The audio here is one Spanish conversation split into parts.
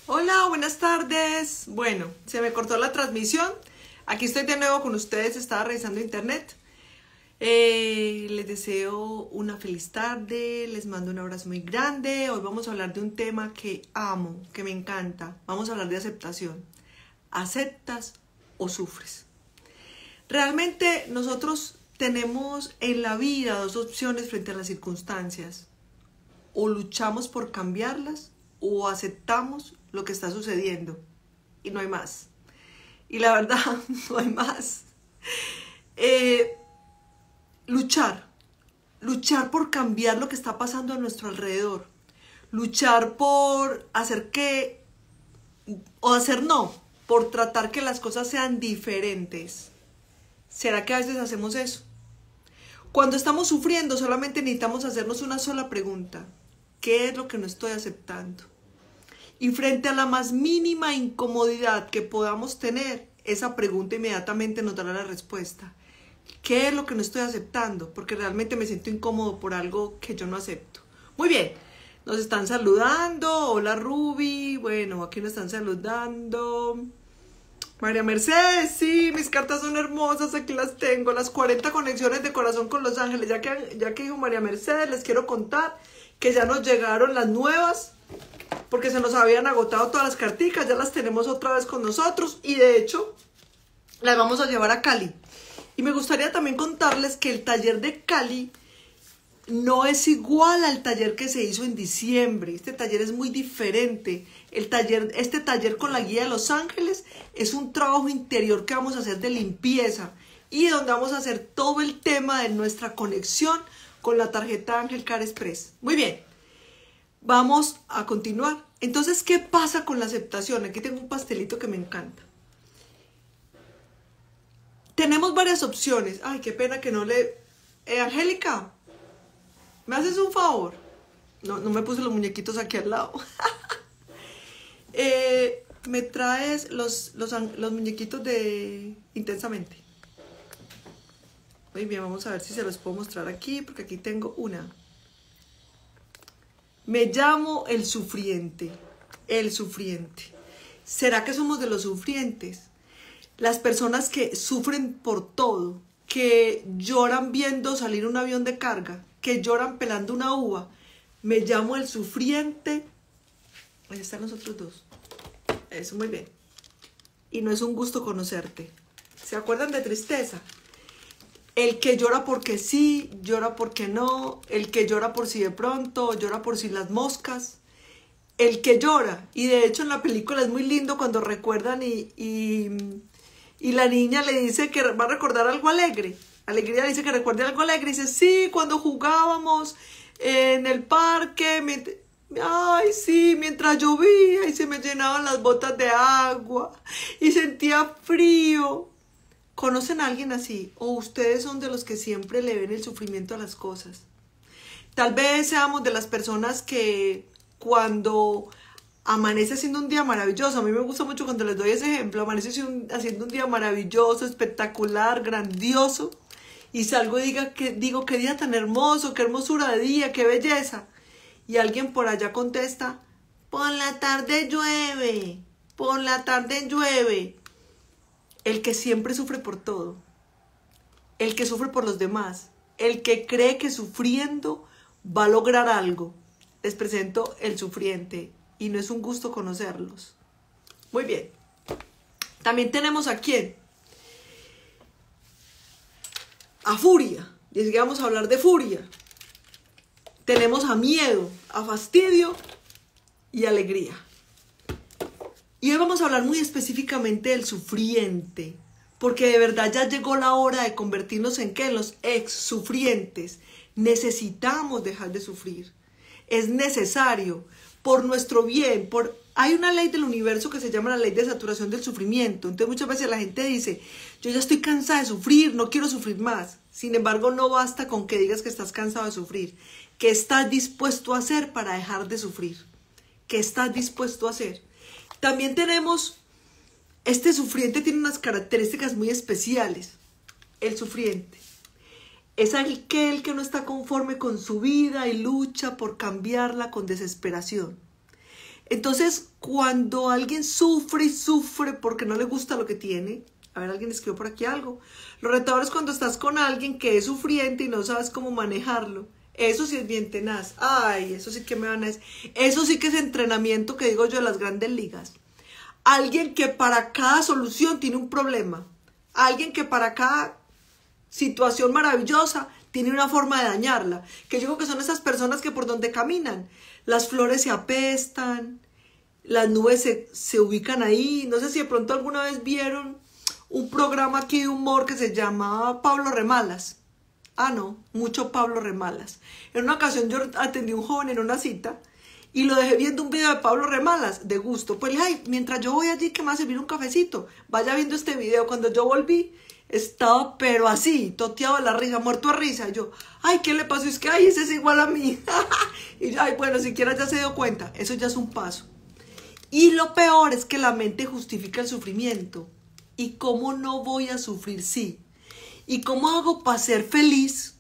Hola, buenas tardes. Bueno, se me cortó la transmisión. Aquí estoy de nuevo con ustedes. Estaba revisando internet. Les deseo una feliz tarde. Les mando un abrazo muy grande. Hoy vamos a hablar de un tema que amo, que me encanta. Vamos a hablar de aceptación. ¿Aceptas o sufres? Realmente nosotros tenemos en la vida dos opciones frente a las circunstancias. O luchamos por cambiarlas o aceptamos lo que está sucediendo y no hay más. Y la verdad, no hay más. Luchar por cambiar lo que está pasando a nuestro alrededor. Luchar por hacer que, o hacer no, por tratar que las cosas sean diferentes. ¿Será que a veces hacemos eso? Cuando estamos sufriendo solamente necesitamos hacernos una sola pregunta. ¿Qué es lo que no estoy aceptando? Y frente a la más mínima incomodidad que podamos tener, esa pregunta inmediatamente nos dará la respuesta. ¿Qué es lo que no estoy aceptando? Porque realmente me siento incómodo por algo que yo no acepto. Muy bien, nos están saludando. Hola Ruby. Bueno, aquí nos están saludando. María Mercedes, sí, mis cartas son hermosas, aquí las tengo. Las 40 conexiones de corazón con los ángeles. Ya que dijo María Mercedes, les quiero contar que ya nos llegaron las nuevas. Porque se nos habían agotado todas las carticas, ya las tenemos otra vez con nosotros y de hecho las vamos a llevar a Cali. Y me gustaría también contarles que el taller de Cali no es igual al taller que se hizo en diciembre. Este taller es muy diferente. Este taller con la guía de los ángeles es un trabajo interior que vamos a hacer de limpieza y donde vamos a hacer todo el tema de nuestra conexión con la tarjeta Ángel Car Express. Muy bien. Vamos a continuar. Entonces, ¿qué pasa con la aceptación? Aquí tengo un pastelito que me encanta. Tenemos varias opciones. Ay, qué pena que no le... Angélica, ¿me haces un favor? No me puse los muñequitos aquí al lado. Me traes los muñequitos de Intensamente. Muy bien, vamos a ver si se los puedo mostrar aquí, porque aquí tengo una. Me llamo el sufriente. El sufriente. ¿Será que somos de los sufrientes? Las personas que sufren por todo, que lloran viendo salir un avión de carga, que lloran pelando una uva. Me llamo el sufriente. Ahí están los otros dos. Eso, muy bien. Y no es un gusto conocerte. ¿Se acuerdan de tristeza? El que llora porque sí, llora porque no, el que llora por si de pronto, llora por si las moscas, el que llora. Y de hecho en la película es muy lindo cuando recuerdan y la niña le dice que va a recordar algo alegre. Alegría le dice que recuerde algo alegre y dice, sí, cuando jugábamos en el parque, ay, sí, mientras llovía y se me llenaban las botas de agua y sentía frío. ¿Conocen a alguien así? ¿O ustedes son de los que siempre le ven el sufrimiento a las cosas? Tal vez seamos de las personas que cuando amanece siendo un día maravilloso, a mí me gusta mucho cuando les doy ese ejemplo, amanece haciendo un día maravilloso, espectacular, grandioso, y salgo y digo, qué día tan hermoso, qué hermosura de día, qué belleza. Y alguien por allá contesta, por la tarde llueve, por la tarde llueve. El que siempre sufre por todo, el que sufre por los demás, el que cree que sufriendo va a lograr algo. Les presento el sufriente y no es un gusto conocerlos. Muy bien. También tenemos a quién. A furia. Llegamos a hablar de furia. Tenemos a miedo, a fastidio y alegría. Y hoy vamos a hablar muy específicamente del sufriente, porque de verdad ya llegó la hora de convertirnos en ¿qué? En los ex-sufrientes. Necesitamos dejar de sufrir. Es necesario, por nuestro bien. Hay una ley del universo que se llama la ley de saturación del sufrimiento. Entonces muchas veces la gente dice, yo ya estoy cansada de sufrir, no quiero sufrir más. Sin embargo, no basta con que digas que estás cansado de sufrir. ¿Qué estás dispuesto a hacer para dejar de sufrir? ¿Qué estás dispuesto a hacer? También tenemos, este sufriente tiene unas características muy especiales. El sufriente es aquel que no está conforme con su vida y lucha por cambiarla con desesperación. Entonces, cuando alguien sufre y sufre porque no le gusta lo que tiene, a ver, alguien escribió por aquí algo. Lo retador es cuando estás con alguien que es sufriente y no sabes cómo manejarlo. Eso sí es bien tenaz. Ay, eso sí que me van a decir. Eso sí que es entrenamiento que digo yo de las grandes ligas. Alguien que para cada solución tiene un problema. Alguien que para cada situación maravillosa tiene una forma de dañarla. Que yo creo que son esas personas que por donde caminan, las flores se apestan, las nubes se ubican ahí. No sé si de pronto alguna vez vieron un programa aquí de humor que se llama Pablo Remalas. Ah, no, mucho Pablo Remalas. En una ocasión yo atendí a un joven en una cita y lo dejé viendo un video de Pablo Remalas, de gusto. Pues le dije, ay, mientras yo voy allí, que me va a servir un cafecito, vaya viendo este video. Cuando yo volví, estaba pero así, toteado de la risa, muerto de risa. Yo, ay, ¿qué le pasó? Es que, ay, ese es igual a mí. Y yo, ay, bueno, siquiera ya se dio cuenta. Eso ya es un paso. Y lo peor es que la mente justifica el sufrimiento. ¿Y cómo no voy a sufrir? Sí. ¿Y cómo hago para ser feliz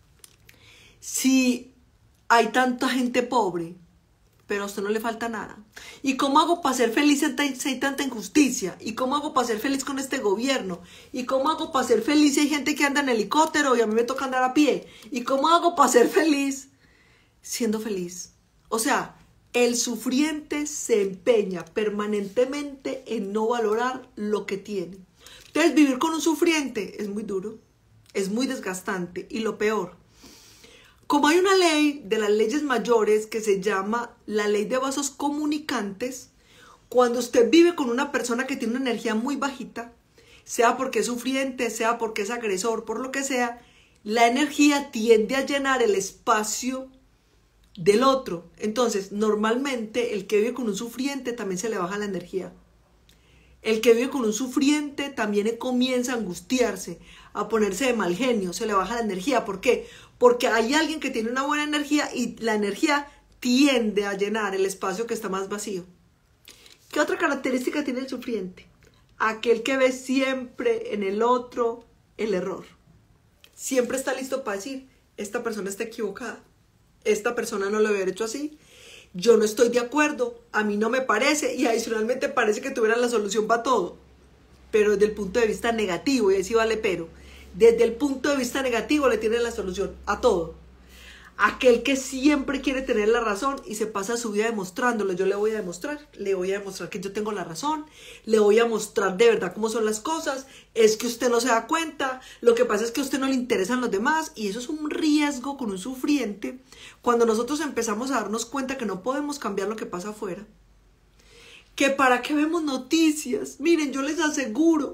si hay tanta gente pobre, pero a usted no le falta nada? ¿Y cómo hago para ser feliz si hay tanta injusticia? ¿Y cómo hago para ser feliz con este gobierno? ¿Y cómo hago para ser feliz si hay gente que anda en helicóptero y a mí me toca andar a pie? ¿Y cómo hago para ser feliz siendo feliz? O sea, el sufriente se empeña permanentemente en no valorar lo que tiene. Entonces, vivir con un sufriente es muy duro, es muy desgastante. Y lo peor, como hay una ley de las leyes mayores que se llama la ley de vasos comunicantes, cuando usted vive con una persona que tiene una energía muy bajita, sea porque es sufriente, sea porque es agresor, por lo que sea, la energía tiende a llenar el espacio del otro. Entonces, normalmente el que vive con un sufriente también se le baja la energía. El que vive con un sufriente también comienza a angustiarse, a ponerse de mal genio, se le baja la energía. ¿Por qué? Porque hay alguien que tiene una buena energía y la energía tiende a llenar el espacio que está más vacío. ¿Qué otra característica tiene el sufriente? Aquel que ve siempre en el otro el error. Siempre está listo para decir, esta persona está equivocada, esta persona no lo debe haber hecho así. Yo no estoy de acuerdo, a mí no me parece y adicionalmente parece que tuvieran la solución para todo, pero desde el punto de vista negativo, y ahí sí vale pero, desde el punto de vista negativo le tienen la solución a todo. Aquel que siempre quiere tener la razón y se pasa su vida demostrándolo. Yo le voy a demostrar que yo tengo la razón, le voy a mostrar de verdad cómo son las cosas, es que usted no se da cuenta, lo que pasa es que a usted no le interesan los demás y eso es un riesgo con un sufriente cuando nosotros empezamos a darnos cuenta que no podemos cambiar lo que pasa afuera. Que para qué vemos noticias, miren, yo les aseguro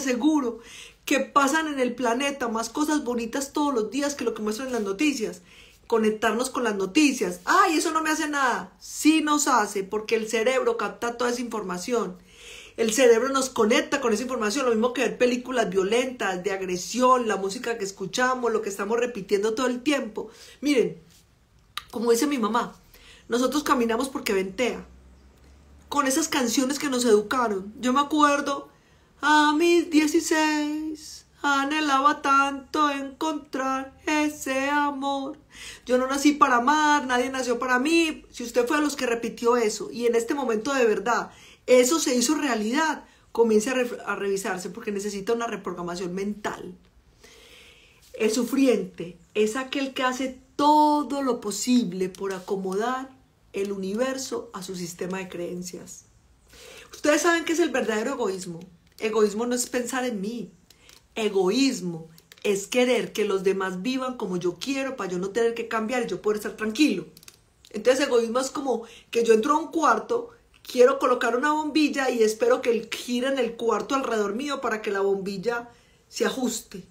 que pasan en el planeta más cosas bonitas todos los días que lo que muestran en las noticias. Conectarnos con las noticias. ¡Ay, eso no me hace nada! Sí nos hace, porque el cerebro capta toda esa información. El cerebro nos conecta con esa información, lo mismo que ver películas violentas, de agresión, la música que escuchamos, lo que estamos repitiendo todo el tiempo. Miren, como dice mi mamá, nosotros caminamos porque ventea. Con esas canciones que nos educaron. Yo me acuerdo, a mis 16... anhelaba tanto encontrar ese amor. Yo no nací para amar, nadie nació para mí. Si usted fue a los que repitió eso y en este momento de verdad eso se hizo realidad, comience a revisarse porque necesita una reprogramación mental. El sufriente es aquel que hace todo lo posible por acomodar el universo a su sistema de creencias. Ustedes saben qué es el verdadero egoísmo. Egoísmo no es pensar en mí. Egoísmo es querer que los demás vivan como yo quiero para yo no tener que cambiar y yo poder estar tranquilo. Entonces egoísmo es como que yo entro a un cuarto, quiero colocar una bombilla y espero que gire en el cuarto alrededor mío para que la bombilla se ajuste.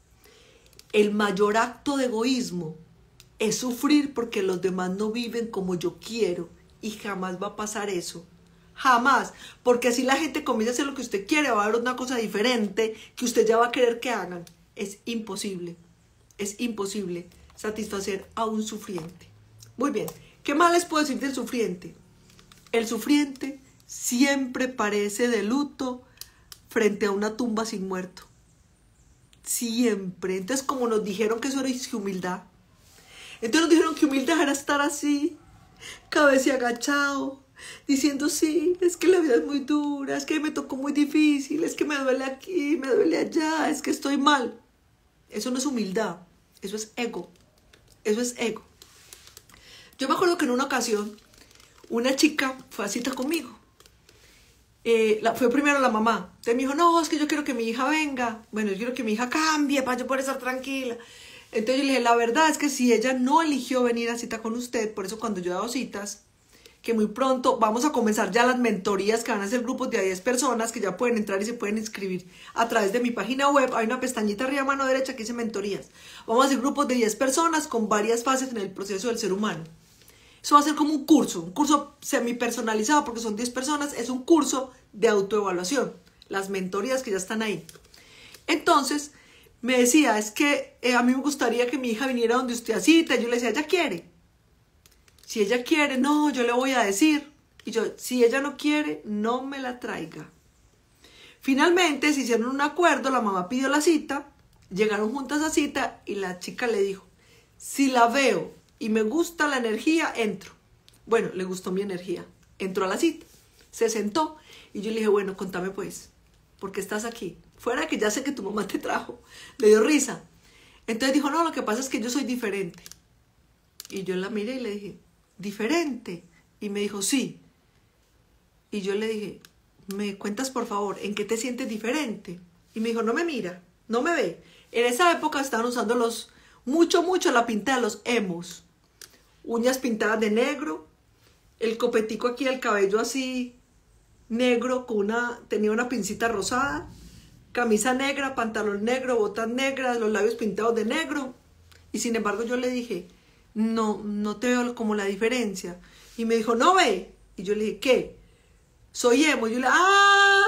El mayor acto de egoísmo es sufrir porque los demás no viven como yo quiero y jamás va a pasar eso. Jamás, porque así la gente comienza a hacer lo que usted quiere, va a haber una cosa diferente que usted ya va a querer que hagan. Es imposible satisfacer a un sufriente. Muy bien, ¿qué más les puedo decir del sufriente? El sufriente siempre parece de luto frente a una tumba sin muerto. Siempre. Entonces, como nos dijeron que eso era humildad, entonces nos dijeron que humildad era estar así, cabeza agachado, diciendo, sí, es que la vida es muy dura, es que me tocó muy difícil, es que me duele aquí, me duele allá, es que estoy mal. Eso no es humildad, eso es ego, eso es ego. Yo me acuerdo que en una ocasión una chica fue a cita conmigo. Fue primero la mamá. Entonces me dijo, no, es que yo quiero que mi hija venga. Bueno, yo quiero que mi hija cambie para yo poder estar tranquila. Entonces yo le dije, la verdad es que si ella no eligió venir a cita con usted, por eso cuando yo he dado citas, que muy pronto vamos a comenzar ya las mentorías que van a ser grupos de a 10 personas que ya pueden entrar y se pueden inscribir a través de mi página web. Hay una pestañita arriba a mano derecha que dice mentorías. Vamos a hacer grupos de 10 personas con varias fases en el proceso del ser humano. Eso va a ser como un curso semi-personalizado porque son 10 personas, es un curso de autoevaluación, las mentorías que ya están ahí. Entonces, me decía, es que a mí me gustaría que mi hija viniera donde usted a cita. Yo le decía, ¿ella quiere? Si ella quiere, no, yo le voy a decir. Y yo, si ella no quiere, no me la traiga. Finalmente, se hicieron un acuerdo, la mamá pidió la cita, llegaron juntas a cita y la chica le dijo, si la veo y me gusta la energía, entro. Bueno, le gustó mi energía. Entró a la cita, se sentó y yo le dije, bueno, contame pues, ¿por qué estás aquí? Fuera que ya sé que tu mamá te trajo. Le dio risa. Entonces dijo, no, lo que pasa es que yo soy diferente. Y yo la miré y le dije, ¿diferente? Y me dijo, sí. Y yo le dije, ¿me cuentas por favor en qué te sientes diferente? Y me dijo, no me mira, no me ve. En esa época estaban usando mucho la pinta de los emos. Uñas pintadas de negro, el copetico aquí, el cabello así negro, tenía una pincita rosada, camisa negra, pantalón negro, botas negras, los labios pintados de negro. Y sin embargo yo le dije, no te veo como la diferencia. Y me dijo, ¿no ve? Y yo le dije, ¿qué? Soy emo. Y yo le dije, ¡ah!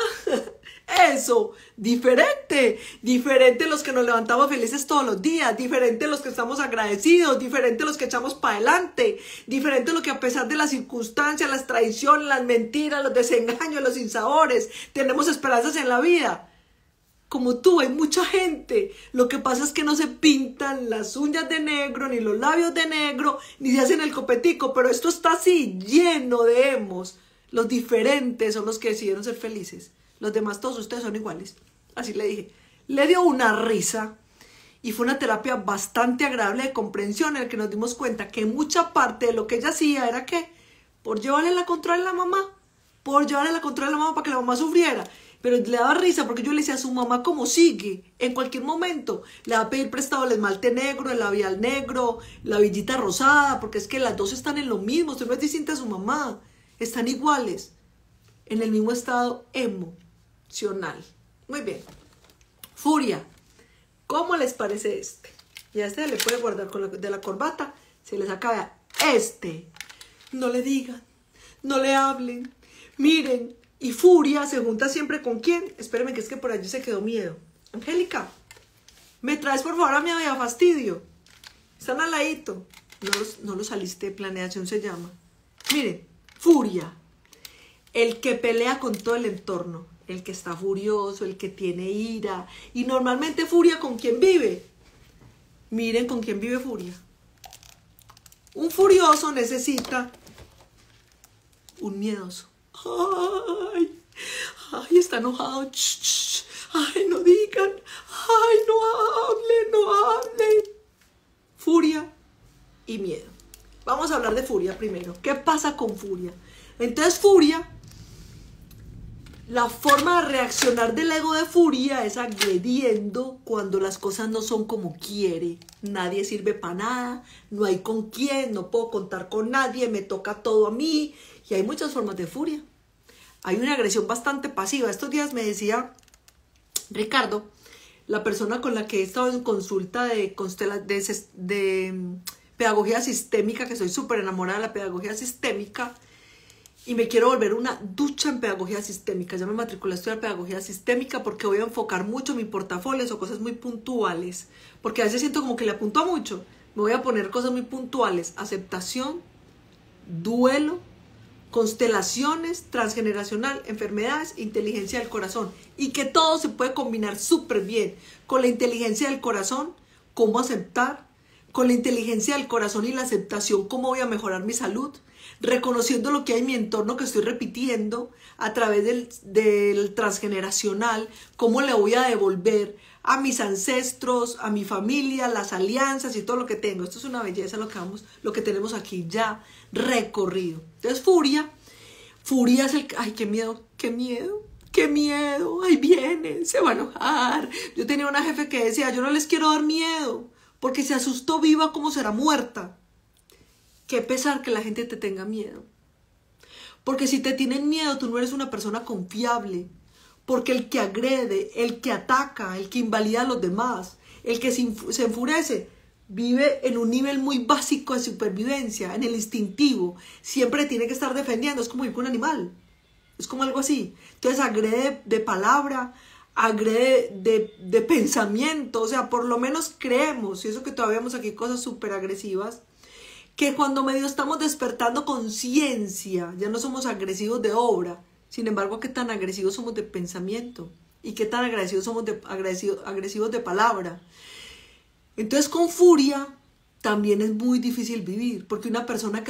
Eso, diferente los que nos levantamos felices todos los días, diferente los que estamos agradecidos, diferente los que echamos para adelante, diferente los que a pesar de las circunstancias, las traiciones, las mentiras, los desengaños, los sinsabores, tenemos esperanzas en la vida. Como tú, hay mucha gente. Lo que pasa es que no se pintan las uñas de negro, ni los labios de negro, ni se hacen el copetico, pero esto está así, lleno de emos. Los diferentes son los que decidieron ser felices. Los demás, todos ustedes son iguales. Así le dije. Le dio una risa y fue una terapia bastante agradable de comprensión en la que nos dimos cuenta que mucha parte de lo que ella hacía era que por llevarle la contraria a la mamá, para que la mamá sufriera. Pero le daba risa porque yo le decía a su mamá cómo sigue. En cualquier momento le va a pedir prestado el esmalte negro, el labial negro, la villita rosada, porque es que las dos están en lo mismo. Usted no es distinta a su mamá. Están iguales. En el mismo estado emocional. Muy bien. Furia. ¿Cómo les parece este? Y a este le puede guardar de la corbata. Se les acaba este. No le digan. No le hablen. Miren. Y furia se junta siempre con quién. Espérenme que es que por allí se quedó miedo. Angélica, ¿me traes por favor a mi Ave Fastidio? Están al ladito. No los saliste de planeación se llama. Miren, furia. El que pelea con todo el entorno. El que está furioso, el que tiene ira. Y normalmente furia con quién vive. Miren con quién vive furia. Un furioso necesita un miedoso. Ay, está enojado. Ay, no digan. Ay, no hablen. Furia y miedo. Vamos a hablar de furia primero. ¿Qué pasa con furia? Entonces, furia, la forma de reaccionar del ego de furia es agrediendo cuando las cosas no son como quiere. Nadie sirve para nada, no hay con quién, no puedo contar con nadie, me toca todo a mí. Y hay muchas formas de furia. Hay una agresión bastante pasiva. Estos días me decía Ricardo, la persona con la que he estado en consulta de pedagogía sistémica, que soy súper enamorada de la pedagogía sistémica, y me quiero volver una ducha en pedagogía sistémica. Ya me matriculé a estudiar pedagogía sistémica porque voy a enfocar mucho mi portafolio o cosas muy puntuales. Porque a veces siento como que le apunto a mucho. Me voy a poner cosas muy puntuales. Aceptación, duelo, constelaciones, transgeneracional, enfermedades, inteligencia del corazón. Y que todo se puede combinar súper bien con la inteligencia del corazón, cómo aceptar, con la inteligencia del corazón y la aceptación, cómo voy a mejorar mi salud, reconociendo lo que hay en mi entorno que estoy repitiendo a través del transgeneracional, cómo le voy a devolver a mis ancestros, a mi familia, las alianzas y todo lo que tengo. Esto es una belleza lo que tenemos aquí ya recorrido. Entonces, furia es el... ¡Ay, qué miedo, qué miedo! ¡Qué miedo! ¡Ahí viene! Se va a enojar. Yo tenía una jefe que decía, yo no les quiero dar miedo, porque si asustó viva, ¿cómo será muerta? Qué pesar que la gente te tenga miedo. Porque si te tienen miedo, tú no eres una persona confiable. Porque el que agrede, el que ataca, el que invalida a los demás, el que se enfurece, vive en un nivel muy básico de supervivencia, en el instintivo. Siempre tiene que estar defendiendo, es como ir con un animal. Es como algo así. Entonces agrede de palabra, agrede de pensamiento. O sea, por lo menos creemos, y eso que todavía vemos aquí cosas súper agresivas, que cuando medio estamos despertando conciencia, ya no somos agresivos de obra. Sin embargo, qué tan agresivos somos de pensamiento y qué tan agresivos somos agresivos de palabra. Entonces, con furia también es muy difícil vivir, porque una persona que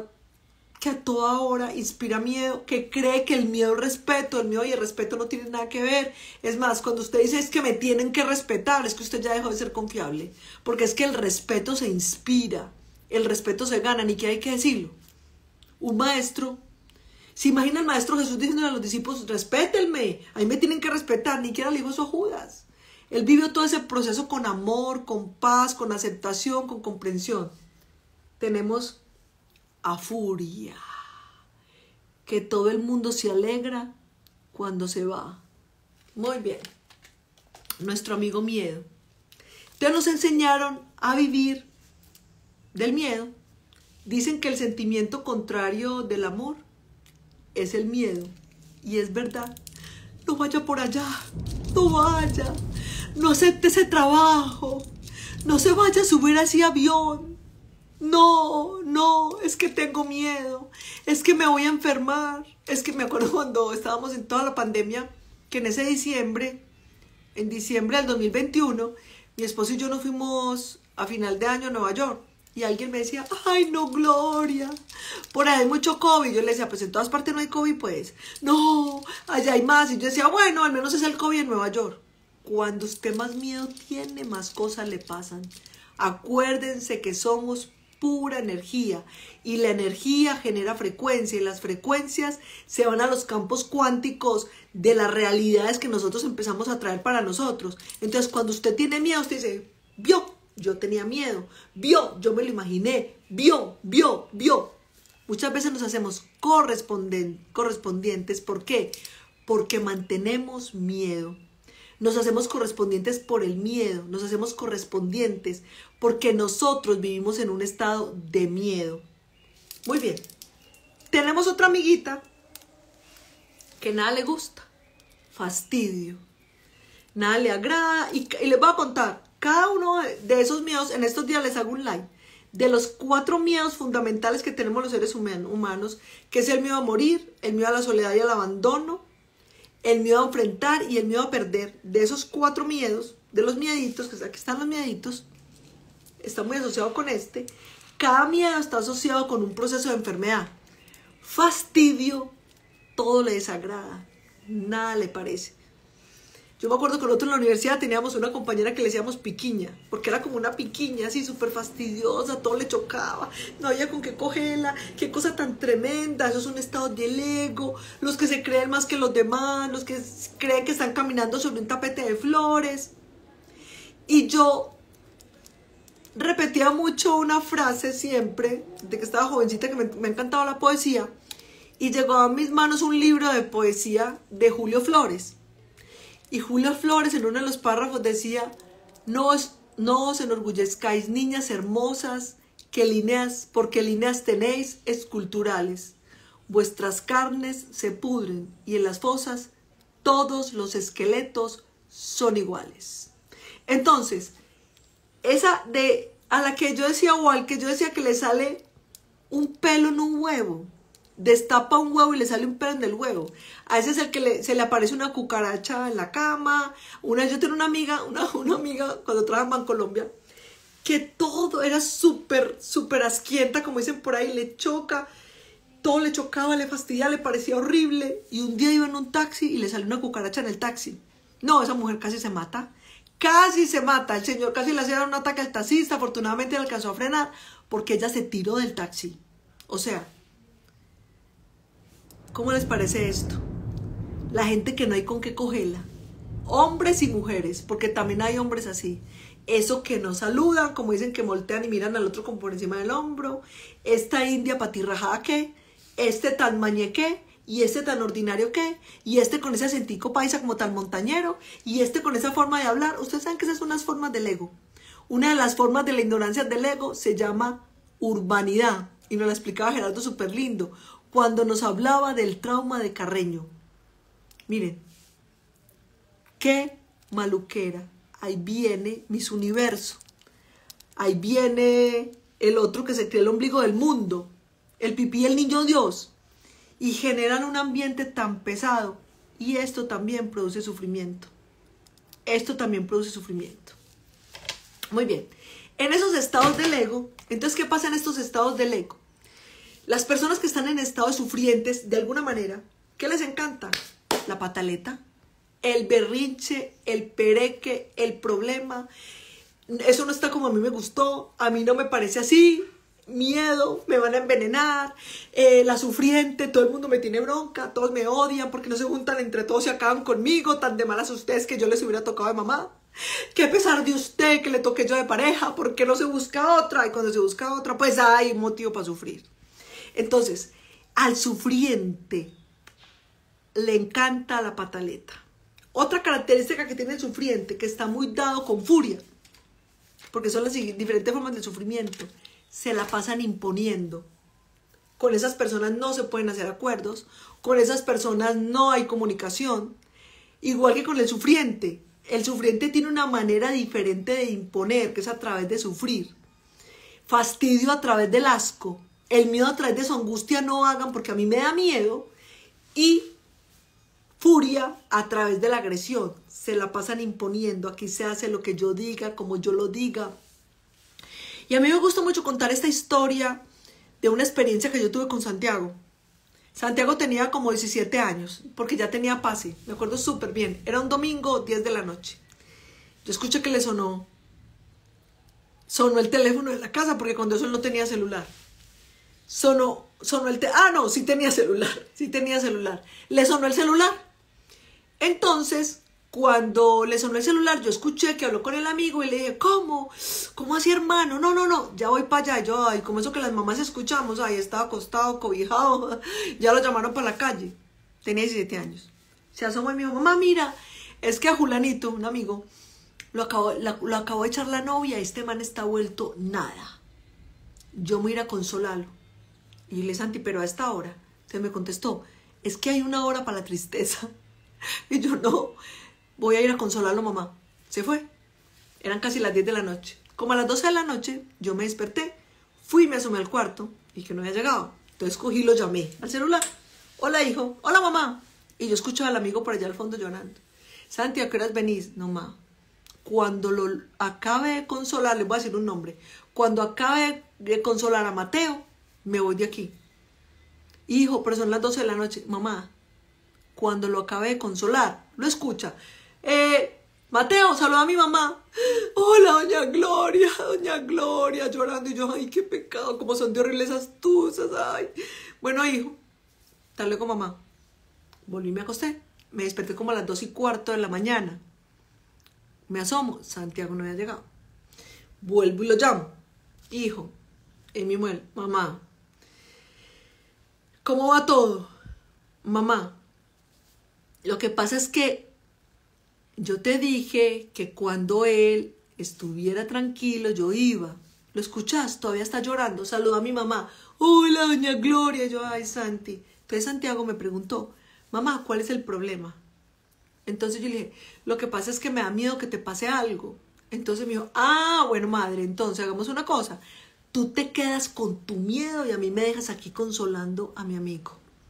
a toda hora inspira miedo, que cree que el miedo es respeto, el miedo y el respeto no tienen nada que ver. Es más, cuando usted dice es que me tienen que respetar, es que usted ya dejó de ser confiable, porque es que el respeto se inspira, el respeto se gana, ni que hay que decirlo. Un maestro, se imagina el maestro Jesús diciendo a los discípulos, respétenme, a mí me tienen que respetar, ni siquiera le dijo eso a Judas. Él vivió todo ese proceso con amor, con paz, con aceptación, con comprensión. Tenemos a furia, que todo el mundo se alegra cuando se va. Muy bien, nuestro amigo miedo. Entonces nos enseñaron a vivir del miedo. Dicen que el sentimiento contrario del amor es el miedo, y es verdad. No vaya por allá, no vaya, no acepte ese trabajo, no se vaya a subir a ese avión. No, es que tengo miedo, es que me voy a enfermar. Es que me acuerdo cuando estábamos en toda la pandemia, que en ese diciembre, en diciembre del 2021, mi esposo y yo nos fuimos a final de año a Nueva York. Y alguien me decía, ay no, Gloria, por ahí hay mucho COVID. Yo le decía, pues en todas partes no hay COVID, pues. No, allá hay más. Y yo decía, bueno, al menos es el COVID en Nueva York. Cuando usted más miedo tiene, más cosas le pasan. Acuérdense que somos pura energía, y la energía genera frecuencia, y las frecuencias se van a los campos cuánticos de las realidades que nosotros empezamos a traer para nosotros. Entonces, cuando usted tiene miedo, usted dice, vio, yo tenía miedo, vio, yo me lo imaginé, vio. Muchas veces nos hacemos correspondientes. ¿Por qué? Porque mantenemos miedo. Nos hacemos correspondientes por el miedo, nos hacemos correspondientes porque nosotros vivimos en un estado de miedo. Muy bien, tenemos otra amiguita que nada le gusta, fastidio, nada le agrada, y les voy a contar, cada uno de esos miedos, en estos días les hago un live, de los 4 miedos fundamentales que tenemos los seres humanos, que es el miedo a morir, el miedo a la soledad y al abandono, el miedo a enfrentar y el miedo a perder. De esos 4 miedos, de los mieditos, que aquí están los mieditos, está muy asociado con este. Cada miedo está asociado con un proceso de enfermedad. Fastidio, todo le desagrada, nada le parece. Yo me acuerdo que nosotros en la universidad teníamos una compañera que le decíamos piquiña, porque era como una piquiña así súper fastidiosa, todo le chocaba, no había con qué cogerla, qué cosa tan tremenda. Eso es un estado del ego, los que se creen más que los demás, los que creen que están caminando sobre un tapete de flores. Y yo repetía mucho una frase siempre, de que estaba jovencita, que me encantaba la poesía, y llegó a mis manos un libro de poesía de Julio Flores. Y Julio Flores en uno de los párrafos decía, no os enorgullezcáis, niñas hermosas, porque líneas tenéis esculturales. Vuestras carnes se pudren y en las fosas todos los esqueletos son iguales. Entonces, esa a la que yo decía, o al que yo decía que le sale un pelo en un huevo, destapa un huevo y le sale un pelo en el huevo. A ese es el que se le aparece una cucaracha en la cama. Yo tengo una amiga cuando trabajaba en Colombia, que todo era súper asquienta, como dicen por ahí, le choca. todo le chocaba, le fastidiaba, le parecía horrible. Y un día iba en un taxi y le salió una cucaracha en el taxi. No, esa mujer casi se mata. Casi se mata. El señor casi le hacía un ataque al taxista. Afortunadamente le alcanzó a frenar porque ella se tiró del taxi. O sea, ¿cómo les parece esto? La gente que no hay con qué cogerla. Hombres y mujeres, porque también hay hombres así. Eso que no saludan, como dicen, que voltean y miran al otro como por encima del hombro. Esta india patirrajada que, este tan mañeque, y este tan ordinario que, y este con ese acentico paisa como tan montañero, y este con esa forma de hablar. Ustedes saben que esas son unas formas del ego. Una de las formas de la ignorancia del ego se llama urbanidad. Y nos la explicaba Gerardo súper lindo, cuando nos hablaba del trauma de Carreño. Miren, qué maluquera. Ahí viene Miss Universo. Ahí viene el otro que se cree el ombligo del mundo. El pipí, el niño Dios. Y generan un ambiente tan pesado. Y esto también produce sufrimiento. Esto también produce sufrimiento. Muy bien. En esos estados del ego, entonces, ¿qué pasa en estos estados del ego? Las personas que están en estados sufrientes, de alguna manera, ¿qué les encanta? La pataleta, el berrinche, el pereque, el problema. Eso no está como a mí me gustó, a mí no me parece así, miedo, me van a envenenar, la sufriente, todo el mundo me tiene bronca, todos me odian porque no se juntan entre todos y acaban conmigo, tan de malas ustedes que yo les hubiera tocado de mamá. Qué pesar de usted que le toqué yo de pareja, ¿por qué no se busca otra? Y cuando se busca otra, pues hay motivo para sufrir. Entonces, al sufriente le encanta la pataleta. Otra característica que tiene el sufriente, que está muy dado con furia, porque son las diferentes formas de sufrimiento, se la pasan imponiendo. Con esas personas no se pueden hacer acuerdos, con esas personas no hay comunicación, igual que con el sufriente. El sufriente tiene una manera diferente de imponer, que es a través de sufrir. Fastidio a través del asco, el miedo a través de su angustia, no hagan porque a mí me da miedo, y furia a través de la agresión. Se la pasan imponiendo, aquí se hace lo que yo diga, como yo lo diga. Y a mí me gusta mucho contar esta historia de una experiencia que yo tuve con Santiago. Santiago tenía como 17 años, porque ya tenía pase, me acuerdo súper bien. Era un domingo, 10 de la noche. Yo escuché que le sonó el teléfono de la casa, porque cuando eso él no tenía celular. Sonó el teléfono. Ah, no, sí tenía celular. Le sonó el celular. Entonces, cuando le sonó el celular, yo escuché que habló con el amigo y le dije, ¿cómo? ¿Cómo así, hermano? No, ya voy para allá. Yo, ay, como eso que las mamás escuchamos, ay, estaba acostado, cobijado, ya lo llamaron para la calle. Tenía 17 años. Se asomó y me dijo, mamá, mira, es que a Julanito, un amigo, lo acabó de echar la novia, este man está vuelto nada. Yo me voy a ir a consolarlo. Y le dije, Santi, pero a esta hora. Entonces me contestó, es que hay una hora para la tristeza. Y yo, no, voy a ir a consolarlo, mamá. Se fue. Eran casi las 10 de la noche. Como a las 12 de la noche, yo me desperté, fui y me asomé al cuarto y que no había llegado. Entonces cogí y lo llamé al celular. Hola, hijo. Hola, mamá. Y yo escuchaba al amigo por allá al fondo llorando. Santi, ¿a qué horas venís? No, ma. Cuando lo acabe de consolar, les voy a decir un nombre. Cuando acabe de consolar a Mateo, me voy de aquí. Hijo, pero son las 12 de la noche. Mamá, cuando lo acabe de consolar, lo escucha. Mateo, saluda a mi mamá. Hola, doña Gloria, llorando. Y yo, ay, qué pecado, cómo son de horribles esas tusas, ay. Bueno, hijo, tal luego, mamá. Volví y me acosté. Me desperté como a las 2:15 de la mañana. Me asomo, Santiago no había llegado. Vuelvo y lo llamo. Hijo, mi mujer, mamá, ¿cómo va todo? Mamá, lo que pasa es que yo te dije que cuando él estuviera tranquilo, yo iba. ¿Lo escuchas? Todavía está llorando. Saluda a mi mamá. Hola, doña Gloria. Yo, ay, Santi. Entonces Santiago me preguntó, mamá, ¿cuál es el problema? Entonces yo le dije, lo que pasa es que me da miedo que te pase algo. Entonces me dijo, ah, bueno, madre, entonces hagamos una cosa. Tú te quedas con tu miedo y a mí me dejas aquí consolando a mi amigo.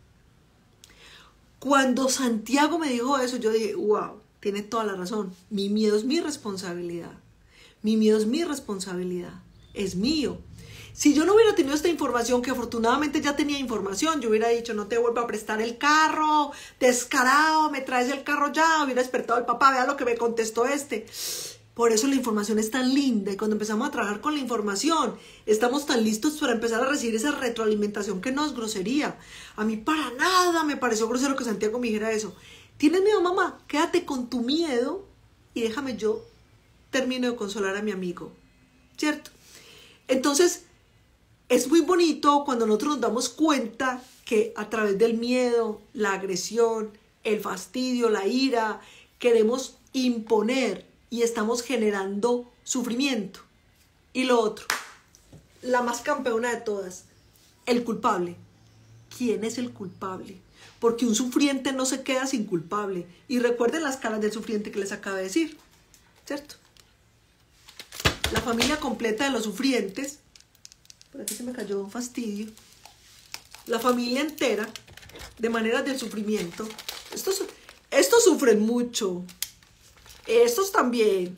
Cuando Santiago me dijo eso, yo dije, wow, tiene toda la razón. Mi miedo es mi responsabilidad. Mi miedo es mi responsabilidad. Es mío. Si yo no hubiera tenido esta información, que afortunadamente ya tenía información, yo hubiera dicho, no te vuelvo a prestar el carro, descarado, me traes el carro ya, hubiera despertado el papá, vea lo que me contestó este. Por eso la información es tan linda, y cuando empezamos a trabajar con la información, estamos tan listos para empezar a recibir esa retroalimentación que no es grosería. A mí para nada me pareció grosero que Santiago me dijera eso. ¿Tienes miedo, mamá? Quédate con tu miedo y déjame yo termino de consolar a mi amigo, ¿cierto? Entonces, es muy bonito cuando nosotros nos damos cuenta que a través del miedo, la agresión, el fastidio, la ira, queremos imponer y estamos generando sufrimiento. Y lo otro, la más campeona de todas, el culpable. ¿Quién es el culpable? Porque un sufriente no se queda sin culpable. Y recuerden las caras del sufriente que les acabo de decir, ¿cierto? La familia completa de los sufrientes, por aquí se me cayó un fastidio, la familia entera, de maneras del sufrimiento, estos sufren mucho, estos también,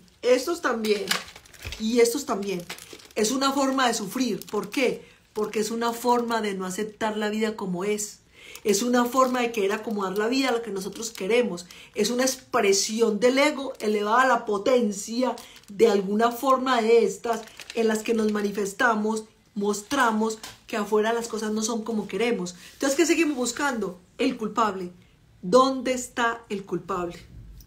y estos también. Es una forma de sufrir. ¿Por qué? Porque es una forma de no aceptar la vida como es. Es una forma de querer acomodar la vida a lo que nosotros queremos. Es una expresión del ego elevada a la potencia de alguna forma de estas en las que nos manifestamos, mostramos que afuera las cosas no son como queremos. Entonces, ¿qué seguimos buscando? El culpable. ¿Dónde está el culpable?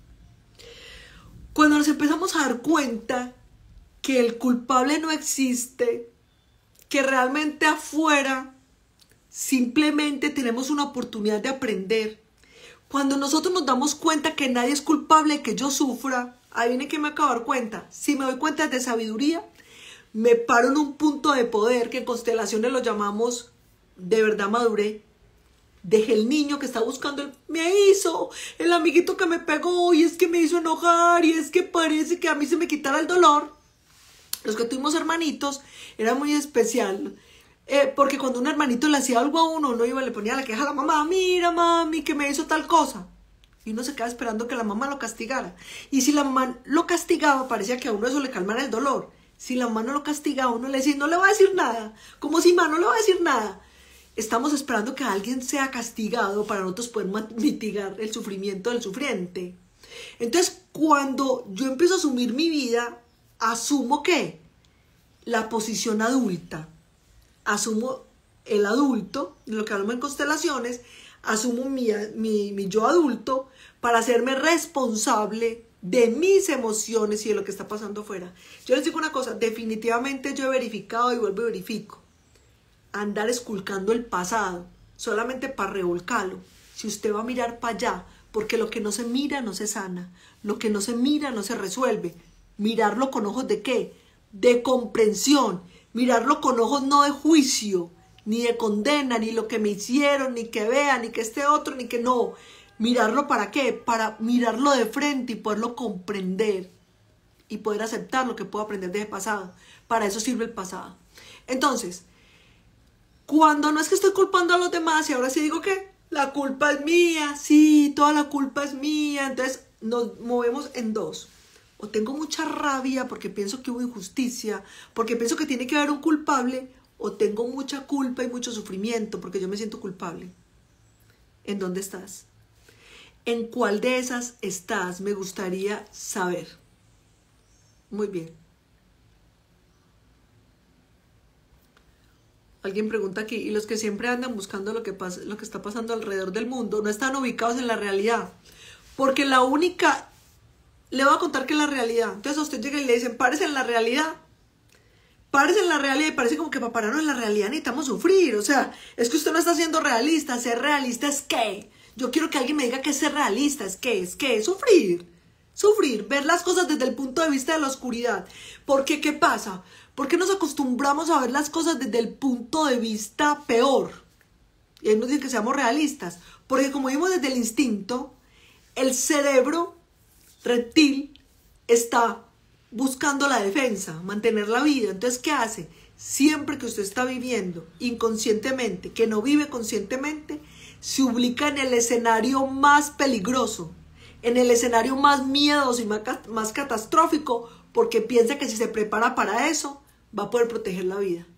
Cuando nos empezamos a dar cuenta que el culpable no existe, que realmente afuera simplemente tenemos una oportunidad de aprender. Cuando nosotros nos damos cuenta que nadie es culpable de que yo sufra, adivinen que me acabo de dar cuenta. Si me doy cuenta de sabiduría, me paro en un punto de poder que en constelaciones lo llamamos de verdad maduré. Dejé el niño que está buscando, me hizo el amiguito que me pegó y es que me hizo enojar y es que parece que a mí se me quitara el dolor. Los que tuvimos hermanitos era muy especial. Porque cuando un hermanito le hacía algo a uno iba y le ponía la queja a la mamá, mira mami que me hizo tal cosa, y uno se queda esperando que la mamá lo castigara, y si la mamá lo castigaba parecía que a uno eso le calmara el dolor. Si la mamá no lo castigaba, uno le decía, no le va a decir nada, como si mamá no le va a decir nada. Estamos esperando que alguien sea castigado para nosotros poder mitigar el sufrimiento del sufriente. Entonces, cuando yo empiezo a asumir mi vida, asumo que la posición adulta, asumo el adulto, de lo que hablamos en constelaciones, asumo mi yo adulto para hacerme responsable de mis emociones y de lo que está pasando afuera. Yo les digo una cosa, definitivamente yo he verificado y vuelvo y verifico. Andar esculcando el pasado solamente para revolcarlo. Si usted va a mirar para allá, porque lo que no se mira no se sana, lo que no se mira no se resuelve. Mirarlo con ojos ¿de qué? De comprensión. Mirarlo con ojos no de juicio, ni de condena, ni lo que me hicieron, ni que vean, ni que este otro, ni que no. Mirarlo ¿para qué? Para mirarlo de frente y poderlo comprender y poder aceptar lo que puedo aprender de ese pasado. Para eso sirve el pasado. Entonces, cuando no es que estoy culpando a los demás y ahora sí digo que la culpa es mía, sí, toda la culpa es mía, entonces nos movemos en dos. O tengo mucha rabia porque pienso que hubo injusticia, porque pienso que tiene que haber un culpable, o tengo mucha culpa y mucho sufrimiento porque yo me siento culpable. ¿En dónde estás? ¿En cuál de esas estás? Me gustaría saber. Muy bien. Alguien pregunta aquí, ¿y los que siempre andan buscando lo que está pasando alrededor del mundo no están ubicados en la realidad? Porque la única... Le voy a contar que es la realidad. Entonces a usted llega y le dicen, párese en la realidad. Párese en la realidad y parece como que para pararnos en la realidad necesitamos sufrir. O sea, es que usted no está siendo realista. Ser realista es ¿qué? Yo quiero que alguien me diga que es ser realista. ¿Es qué? ¿Es qué? Sufrir. Sufrir. Ver las cosas desde el punto de vista de la oscuridad. ¿Por qué? ¿Qué pasa? ¿Por qué nos acostumbramos a ver las cosas desde el punto de vista peor? Y ahí nos dicen que seamos realistas. Porque como vimos desde el instinto, el cerebro reptil está buscando la defensa, mantener la vida. Entonces, ¿qué hace? Siempre que usted está viviendo inconscientemente, que no vive conscientemente, se ubica en el escenario más peligroso, en el escenario más miedoso y más catastrófico, porque piensa que si se prepara para eso, va a poder proteger la vida.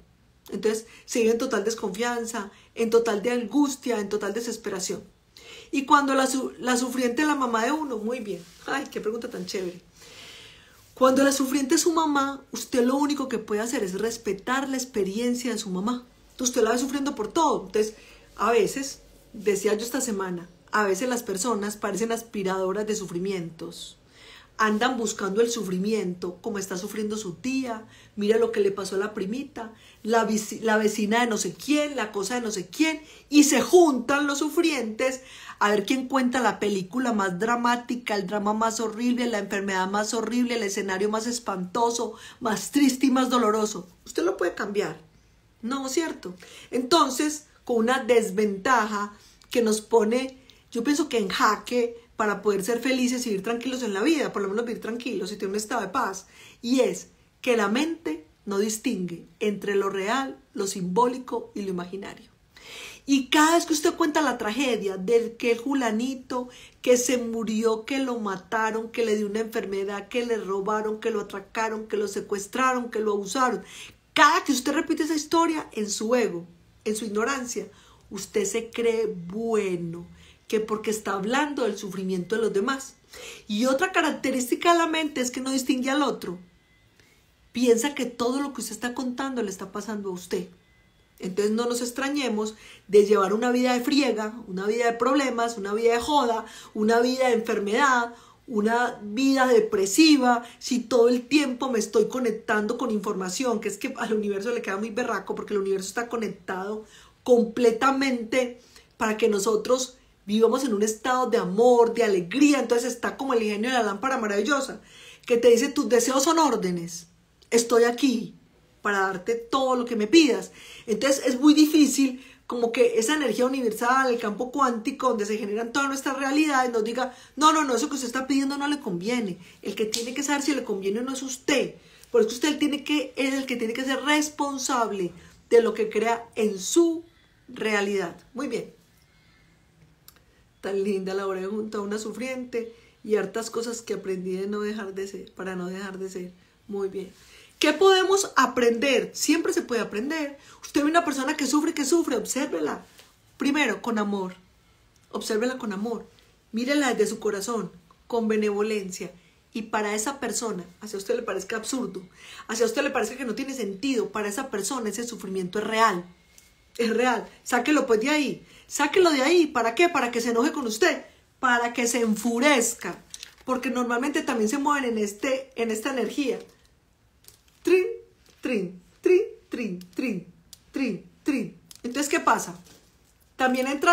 Entonces se vive en total desconfianza, en total de angustia, en total desesperación. Y cuando la sufriente es la mamá de uno, muy bien. Ay, qué pregunta tan chévere. Cuando la sufriente es su mamá, usted lo único que puede hacer es respetar la experiencia de su mamá. Entonces usted la ve sufriendo por todo. Entonces, a veces, decía yo esta semana, a veces las personas parecen aspiradoras de sufrimientos. Andan buscando el sufrimiento, como está sufriendo su tía, mira lo que le pasó a la primita, la vecina de no sé quién, la cosa de no sé quién, y se juntan los sufrientes a ver quién cuenta la película más dramática, el drama más horrible, la enfermedad más horrible, el escenario más espantoso, más triste y más doloroso. Usted lo puede cambiar, ¿no es cierto? Entonces, con una desventaja que nos pone, yo pienso que en jaque, para poder ser felices y vivir tranquilos en la vida, por lo menos vivir tranquilos y tener un estado de paz, y es que la mente no distingue entre lo real, lo simbólico y lo imaginario. Y cada vez que usted cuenta la tragedia del que el fulanito que se murió, que lo mataron, que le dio una enfermedad, que le robaron, que lo atracaron, que lo secuestraron, que lo abusaron, cada que usted repite esa historia en su ego, en su ignorancia, usted se cree bueno, que porque está hablando del sufrimiento de los demás. Y otra característica de la mente es que no distingue al otro. Piensa que todo lo que usted está contando le está pasando a usted. Entonces no nos extrañemos de llevar una vida de friega, una vida de problemas, una vida de joda, una vida de enfermedad, una vida depresiva, si todo el tiempo me estoy conectando con información, que es que al universo le queda muy berraco porque el universo está conectado completamente para que nosotros vivamos en un estado de amor, de alegría. Entonces está como el genio de la lámpara maravillosa, que te dice tus deseos son órdenes, estoy aquí para darte todo lo que me pidas. Entonces es muy difícil como que esa energía universal, el campo cuántico, donde se generan todas nuestras realidades, nos diga, no, eso que usted está pidiendo no le conviene. El que tiene que saber si le conviene o no es usted. Por eso usted es el que tiene que ser responsable de lo que crea en su realidad. Muy bien. Tan linda la hora de junto a una sufriente y hartas cosas que aprendí de no dejar de ser, para no dejar de ser. Muy bien. ¿Qué podemos aprender? Siempre se puede aprender. Usted ve una persona que sufre, obsérvela. Primero, con amor. Obsérvela con amor. Mírela desde su corazón, con benevolencia. Y para esa persona, así a usted le parezca absurdo, así a usted le parezca que no tiene sentido, para esa persona ese sufrimiento es real. Es real. Sáquelo pues de ahí. Sáquelo de ahí. ¿Para qué? Para que se enoje con usted. Para que se enfurezca. Porque normalmente también se mueven en esta energía. Trin, trin, trin, trin, trin, trin, trin. Entonces, ¿qué pasa? También entra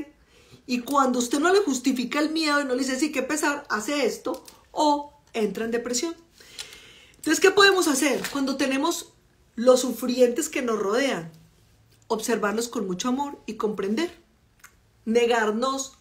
y cuando usted no le justifica el miedo y no le dice, sí, qué pesar, hace esto, o entra en depresión. Entonces, ¿qué podemos hacer cuando tenemos los sufrientes que nos rodean? Observarnos con mucho amor y comprender. Negarnos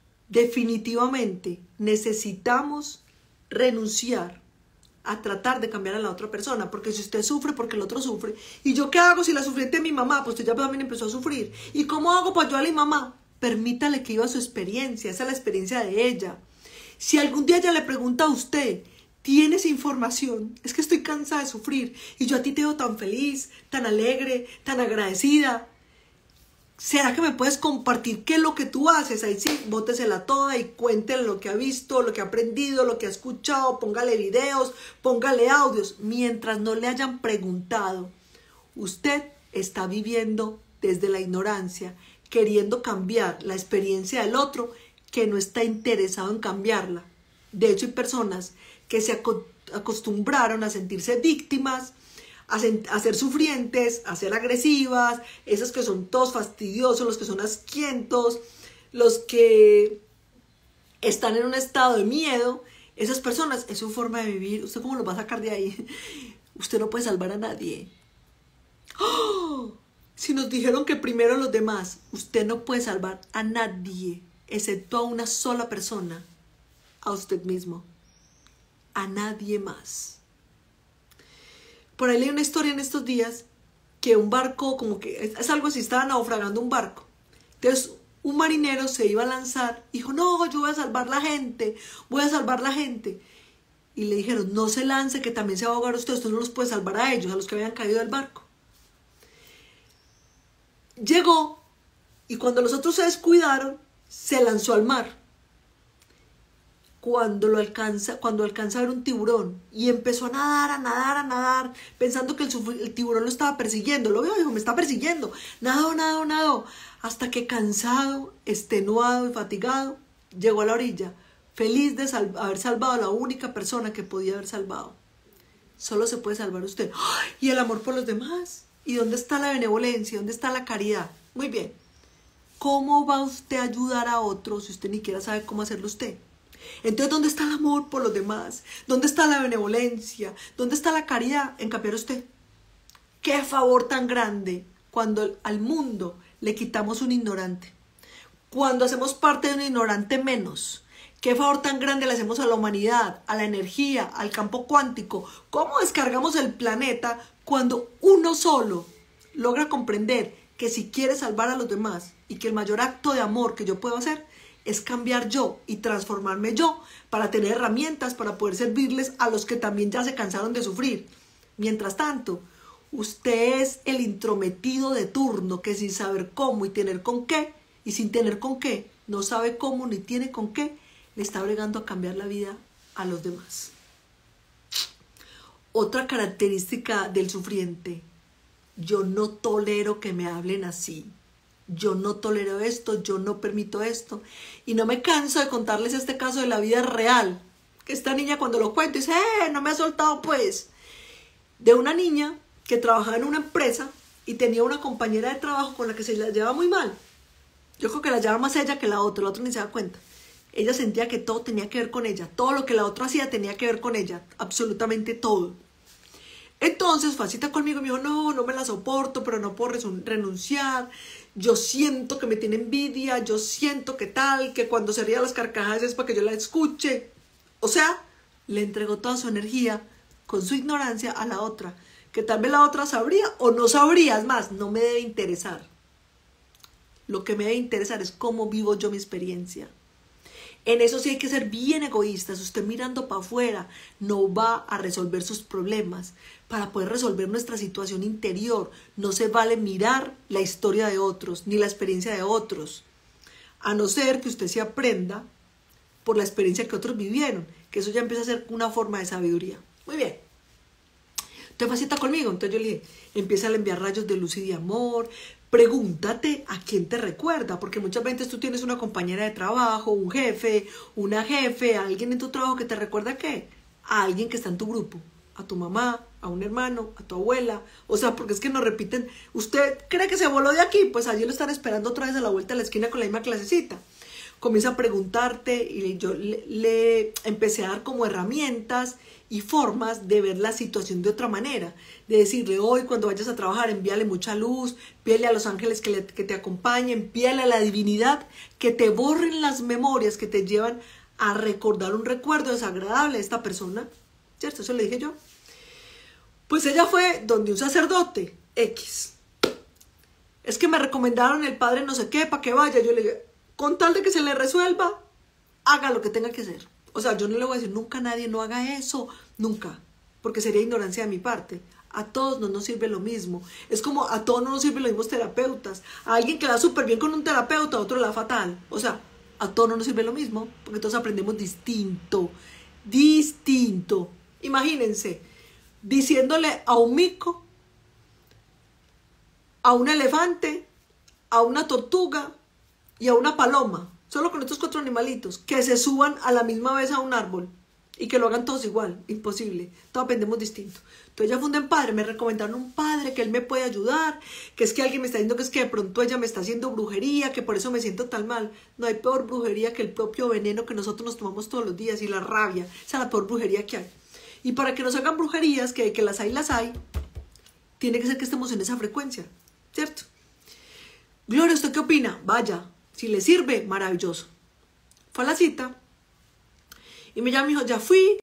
definitivamente. Necesitamos renunciar a tratar de cambiar a la otra persona, porque si usted sufre, porque el otro sufre, ¿y yo qué hago si la sufriente es mi mamá? Pues usted ya también empezó a sufrir. ¿Y cómo hago para ayudar a mi mamá? Permítale que viva su experiencia, esa es la experiencia de ella. Si algún día ella le pregunta a usted, ¿tienes información? Es que estoy cansada de sufrir, y yo a ti te veo tan feliz, tan alegre, tan agradecida. ¿Será que me puedes compartir qué es lo que tú haces? Ahí sí, bótesela toda y cuéntele lo que ha visto, lo que ha aprendido, lo que ha escuchado, póngale videos, póngale audios. Mientras no le hayan preguntado, usted está viviendo desde la ignorancia, queriendo cambiar la experiencia del otro que no está interesado en cambiarla. De hecho, hay personas que se acostumbraron a sentirse víctimas, a ser sufrientes, a ser agresivas, esos que son todos fastidiosos, los que son asquientos, los que están en un estado de miedo. Esas personas, es su forma de vivir. ¿Usted cómo los va a sacar de ahí? Usted no puede salvar a nadie. ¡Oh! Si nos dijeron que primero los demás, usted no puede salvar a nadie, excepto a una sola persona, a usted mismo, a nadie más. Por ahí leí una historia en estos días que un barco, como que es algo así, estaba naufragando un barco. Entonces un marinero se iba a lanzar y dijo, no, yo voy a salvar la gente, voy a salvar la gente. Y le dijeron, no se lance, que también se va a ahogar usted no los puede salvar a ellos, a los que habían caído del barco. llegó y cuando los otros se descuidaron, se lanzó al mar. Cuando alcanza a ver un tiburón y empezó a nadar, pensando que el tiburón lo estaba persiguiendo. Lo vio, dijo, me está persiguiendo. Nadó, hasta que cansado, extenuado y fatigado, llegó a la orilla, feliz de haber salvado a la única persona que podía haber salvado. Solo se puede salvar usted. ¡Ay! Y el amor por los demás. ¿Y dónde está la benevolencia? ¿Dónde está la caridad? Muy bien. ¿Cómo va usted a ayudar a otros si usted ni siquiera sabe cómo hacerlo usted? Entonces, ¿dónde está el amor por los demás? ¿Dónde está la benevolencia? ¿Dónde está la caridad en cambiar usted? ¡Qué favor tan grande cuando al mundo le quitamos un ignorante! Cuando hacemos parte de un ignorante menos. ¡Qué favor tan grande le hacemos a la humanidad, a la energía, al campo cuántico! ¿Cómo descargamos el planeta cuando uno solo logra comprender que si quiere salvar a los demás y que el mayor acto de amor que yo puedo hacer es cambiar yo y transformarme yo para tener herramientas para poder servirles a los que también ya se cansaron de sufrir? Mientras tanto, usted es el intrometido de turno que sin saber cómo y tener con qué, y sin tener con qué, no sabe cómo ni tiene con qué, le está bregando a cambiar la vida a los demás. Otra característica del sufriente: yo no tolero que me hablen así. Yo no tolero esto, yo no permito esto. Y no me canso de contarles este caso de la vida real. Que esta niña cuando lo cuento dice, no me ha soltado pues. De una niña que trabajaba en una empresa y tenía una compañera de trabajo con la que se la llevaba muy mal. Yo creo que la llevaba más ella que la otra ni se da cuenta. Ella sentía que todo tenía que ver con ella. Todo lo que la otra hacía tenía que ver con ella. Absolutamente todo. Entonces fue a cita conmigo y me dijo, no me la soporto, pero no puedo renunciar. Yo siento que me tiene envidia, yo siento que tal, que cuando se ría las carcajadas es para que yo la escuche. O sea, le entregó toda su energía con su ignorancia a la otra, que tal vez la otra sabría o no sabría. Es más, no me debe interesar. Lo que me debe interesar es cómo vivo yo mi experiencia. En eso sí hay que ser bien egoístas. Usted mirando para afuera no va a resolver sus problemas. Para poder resolver nuestra situación interior no se vale mirar la historia de otros ni la experiencia de otros. A no ser que usted se aprenda por la experiencia que otros vivieron. Que eso ya empieza a ser una forma de sabiduría. Muy bien. Usted fue a cita conmigo. Entonces yo le dije, empieza a enviar rayos de luz y de amor. Pregúntate a quién te recuerda, porque muchas veces tú tienes una compañera de trabajo, un jefe, una jefe, alguien en tu trabajo que te recuerda ¿a qué? A alguien que está en tu grupo, a tu mamá, a un hermano, a tu abuela. O sea, porque es que nos repiten, usted cree que se voló de aquí, pues allí lo están esperando otra vez a la vuelta de la esquina con la misma clasecita. Comienza a preguntarte y yo le empecé a dar como herramientas y formas de ver la situación de otra manera, de decirle hoy cuando vayas a trabajar envíale mucha luz, pídele a los ángeles que te acompañen, pídele a la divinidad que te borren las memorias que te llevan a recordar un recuerdo desagradable de esta persona, ¿cierto? Eso le dije yo. Pues ella fue donde un sacerdote X, es que me recomendaron el padre no sé qué para que vaya. Yo le dije, con tal de que se le resuelva, haga lo que tenga que hacer. O sea, yo no le voy a decir nunca a nadie no haga eso, nunca, porque sería ignorancia de mi parte. A todos no nos sirve lo mismo. Es como a todos no nos sirven los mismos terapeutas. A alguien que le da súper bien con un terapeuta, a otro le da fatal. O sea, a todos no nos sirve lo mismo, porque todos aprendemos distinto. Distinto. Imagínense, diciéndole a un mico, a un elefante, a una tortuga y a una paloma, solo con estos 4 animalitos, que se suban a la misma vez a un árbol y que lo hagan todos igual, imposible, todos aprendemos distinto. Entonces ella fundó un padre, me recomendaron un padre que él me puede ayudar, que es que alguien me está diciendo que es que de pronto ella me está haciendo brujería, que por eso me siento tan mal. No hay peor brujería que el propio veneno que nosotros nos tomamos todos los días y la rabia, esa es la peor brujería que hay. Y para que nos hagan brujerías, que las hay, tiene que ser que estemos en esa frecuencia, ¿cierto? Gloria, ¿usted qué opina? Vaya. Si le sirve, maravilloso. Fue a la cita y me llama y me dijo, ya fui.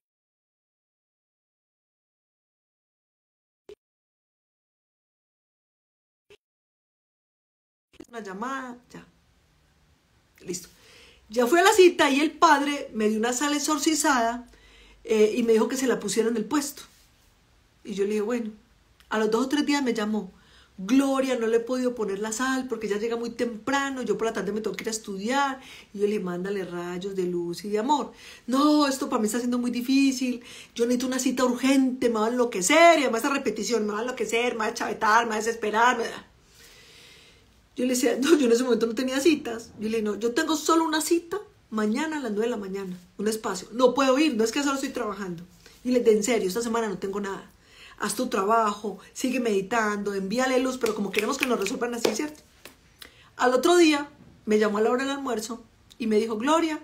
Una llamada, ya. Listo. Ya fui a la cita y el padre me dio una sal exorcizada y me dijo que se la pusiera en el puesto. Y yo le dije, bueno, a los 2 o 3 días me llamó. Gloria, no le he podido poner la sal porque ella llega muy temprano, yo por la tarde me tengo que ir a estudiar. Y yo le mándale rayos de luz y de amor. No, esto para mí está siendo muy difícil, yo necesito una cita urgente, me va a enloquecer, y además esa repetición, me va a enloquecer, me va a chavetar, me va a desesperar. Yo le decía, no, yo en ese momento no tenía citas. Yo le dije, no, yo tengo solo una cita mañana a las 9 de la mañana, un espacio. No puedo ir, no es que solo estoy trabajando. Y le dije, en serio, esta semana no tengo nada. Haz tu trabajo, sigue meditando, envíale luz, pero como queremos que nos resuelvan así, ¿cierto? Al otro día me llamó a la hora del almuerzo y me dijo, Gloria,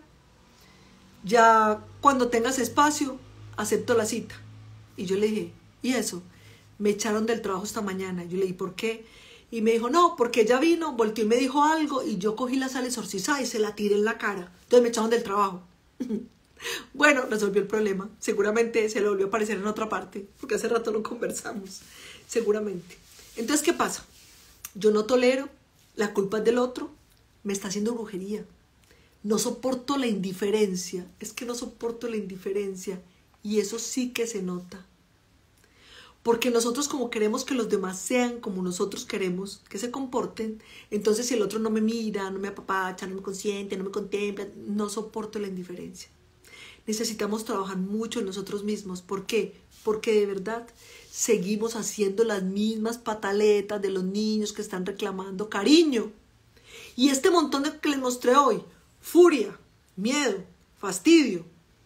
ya cuando tengas espacio, acepto la cita. Y yo le dije, ¿y eso? Me echaron del trabajo esta mañana. Yo le dije, ¿por qué? Y me dijo, no, porque ella vino, volteó y me dijo algo y yo cogí la sal exorcizada y se la tiré en la cara. Entonces me echaron del trabajo. Bueno, resolvió el problema. Seguramente se le volvió a aparecer en otra parte, porque hace rato no conversamos. Seguramente. Entonces, ¿qué pasa? Yo no tolero, la culpa es del otro, me está haciendo brujería. No soporto la indiferencia. Es que no soporto la indiferencia. Y eso sí que se nota. Porque nosotros como queremos que los demás sean como nosotros queremos que se comporten, entonces si el otro no me mira, no me apapacha, no me consiente, no me contempla, no soporto la indiferencia. Necesitamos trabajar mucho en nosotros mismos. ¿Por qué? Porque de verdad seguimos haciendo las mismas pataletas de los niños que están reclamando cariño. Y este montón de que les mostré hoy, furia, miedo, fastidio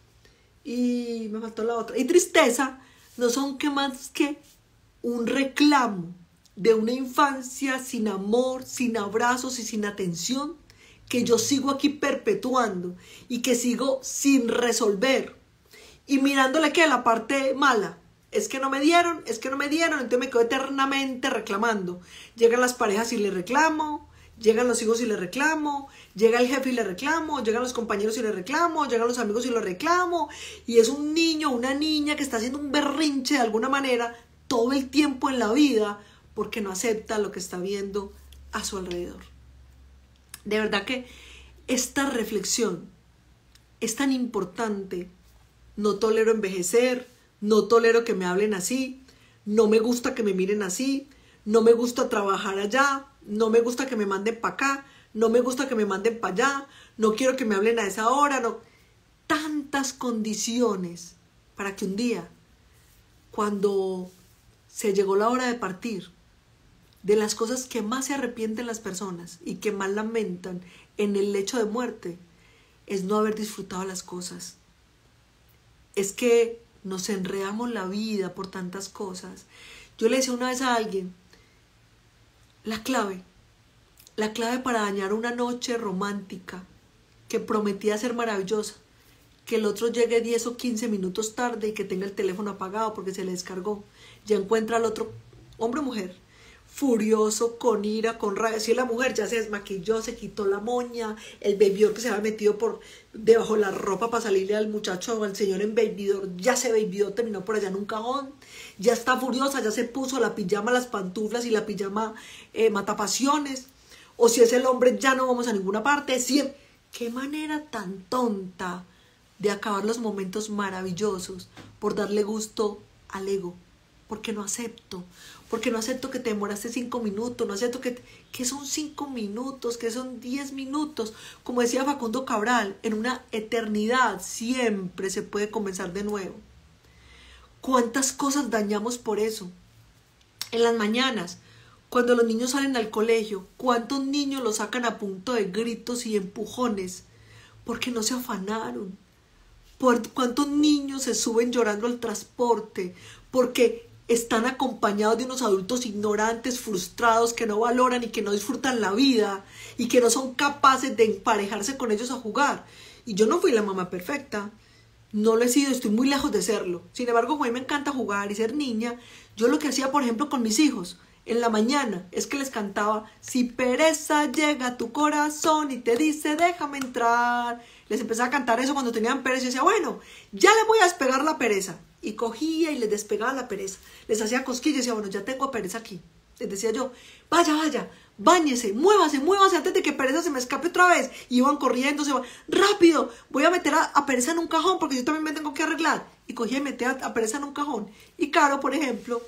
y me faltó la otra, y tristeza, no son que más que un reclamo de una infancia sin amor, sin abrazos y sin atención, que yo sigo aquí perpetuando y que sigo sin resolver. Y mirándole que la parte mala, es que no me dieron, es que no me dieron, entonces me quedo eternamente reclamando. Llegan las parejas y le reclamo, llegan los hijos y le reclamo, llega el jefe y le reclamo, llegan los compañeros y le reclamo, llegan los amigos y lo reclamo. Y es un niño, una niña que está haciendo un berrinche de alguna manera todo el tiempo en la vida porque no acepta lo que está viendo a su alrededor. De verdad que esta reflexión es tan importante. No tolero envejecer, no tolero que me hablen así, no me gusta que me miren así, no me gusta trabajar allá, no me gusta que me manden para acá, no me gusta que me manden para allá, no quiero que me hablen a esa hora, no. Tantas condiciones para que un día, cuando se llegó la hora de partir, de las cosas que más se arrepienten las personas y que más lamentan en el lecho de muerte, es no haber disfrutado las cosas. Es que nos enredamos la vida por tantas cosas. Yo le decía una vez a alguien, la clave para dañar una noche romántica que prometía ser maravillosa, que el otro llegue 10 o 15 minutos tarde y que tenga el teléfono apagado porque se le descargó, ya encuentra al otro, hombre o mujer, furioso, con ira, con rabia. Si la mujer ya se desmaquilló, se quitó la moña, el babydoll que se había metido por debajo de la ropa para salirle al muchacho o al señor en babydoll, ya se babydoll, terminó por allá en un cajón, ya está furiosa, ya se puso la pijama, las pantuflas y la pijama matapasiones. O si es el hombre, ya no vamos a ninguna parte. Qué manera tan tonta de acabar los momentos maravillosos por darle gusto al ego. Porque no acepto que te demoraste 5 minutos, no acepto que son 5 minutos, que son 10 minutos. Como decía Facundo Cabral, en una eternidad siempre se puede comenzar de nuevo. ¿Cuántas cosas dañamos por eso? En las mañanas, cuando los niños salen al colegio, ¿cuántos niños los sacan a punto de gritos y empujones? Porque no se afanaron. ¿Cuántos niños se suben llorando al transporte? Porque están acompañados de unos adultos ignorantes, frustrados, que no valoran y que no disfrutan la vida y que no son capaces de emparejarse con ellos a jugar. Y yo no fui la mamá perfecta, no lo he sido, estoy muy lejos de serlo. Sin embargo, a mí me encanta jugar y ser niña. Yo lo que hacía, por ejemplo, con mis hijos en la mañana es que les cantaba: si pereza llega a tu corazón y te dice déjame entrar. Les empecé a cantar eso cuando tenían pereza y decía, bueno, ya le voy a despegar la pereza. Y cogía y les despegaba la pereza. Les hacía cosquillas y decía, bueno, ya tengo pereza aquí. Les decía yo, vaya, báñese, muévase antes de que pereza se me escape otra vez. Y iban corriendo, se van, rápido, voy a meter a pereza en un cajón porque yo también me tengo que arreglar. Y cogía y metía a pereza en un cajón. Y Caro, por ejemplo,